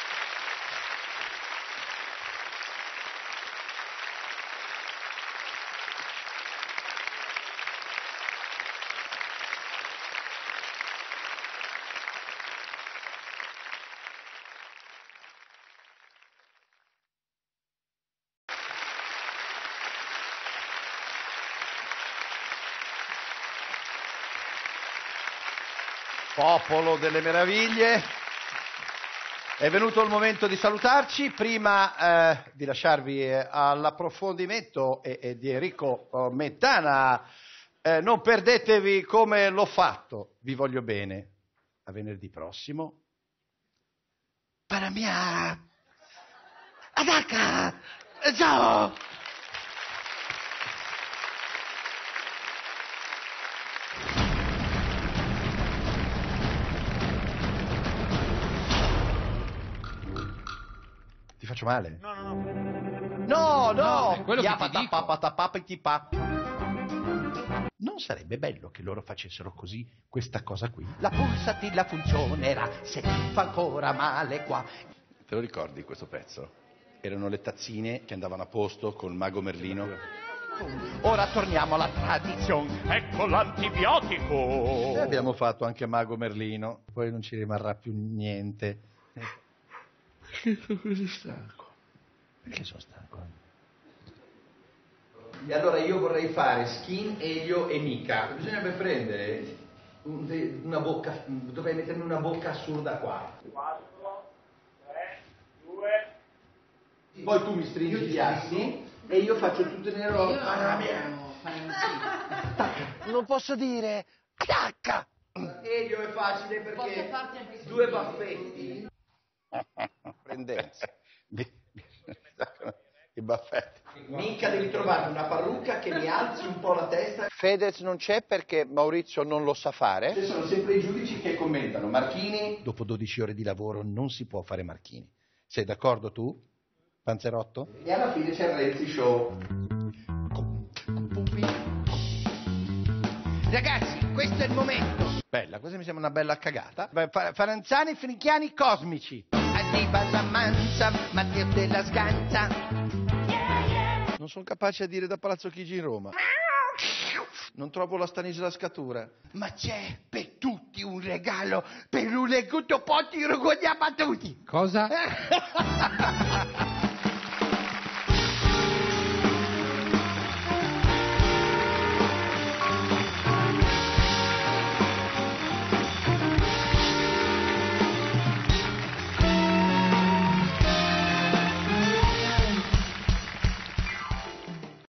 Popolo delle meraviglie, è venuto il momento di salutarci. Prima di lasciarvi all'approfondimento di Enrico Mettana, non perdetevi come l'ho fatto, vi voglio bene. A venerdì prossimo.
Para mia. Adaka. Ciao.
faccio male?
No.
No,
è quello che ti dico.
Non sarebbe bello che loro facessero così questa cosa qui? La pulsatilla funzionerà se ti fa ancora male qua. Te lo ricordi questo pezzo? Erano le tazzine che andavano a posto col mago Merlino. Ora torniamo alla tradizione.
Ecco l'antibiotico.
E abbiamo fatto anche mago Merlino. Poi non ci rimarrà più niente.
Sono così stanco.
Perché sono stanco? E allora io vorrei fare Skin, Elio e Mika. Bisognerebbe prendere una bocca, dovrei mettermi una bocca assurda qua.
4, 3, 2.
Poi tu mi stringi gli assi e io faccio tutte le robe.
Non posso dire attacca.
Elio è facile perché due baffetti. Prendenza. I baffetti. Mica devi trovare una parrucca che mi alzi un po' la testa.
Fedez non c'è perché Maurizio non lo sa fare.
Ci sono sempre i giudici che commentano. Marchini, dopo 12 ore di lavoro non si può fare Marchini. Sei d'accordo tu, Panzerotto? E alla fine c'è il Renzi Show.
Ragazzi, questo è il momento.
Bella, questa mi sembra una bella cagata. Faranzani, Finchiani, Cosmici.
Arriva la manza, Matteo della Sganza.
Non sono capace a dire da Palazzo Chigi in Roma. Non trovo la Stanislascatura.
Ma c'è per tutti un regalo per un leguto potti rugogna battuti.
Cosa?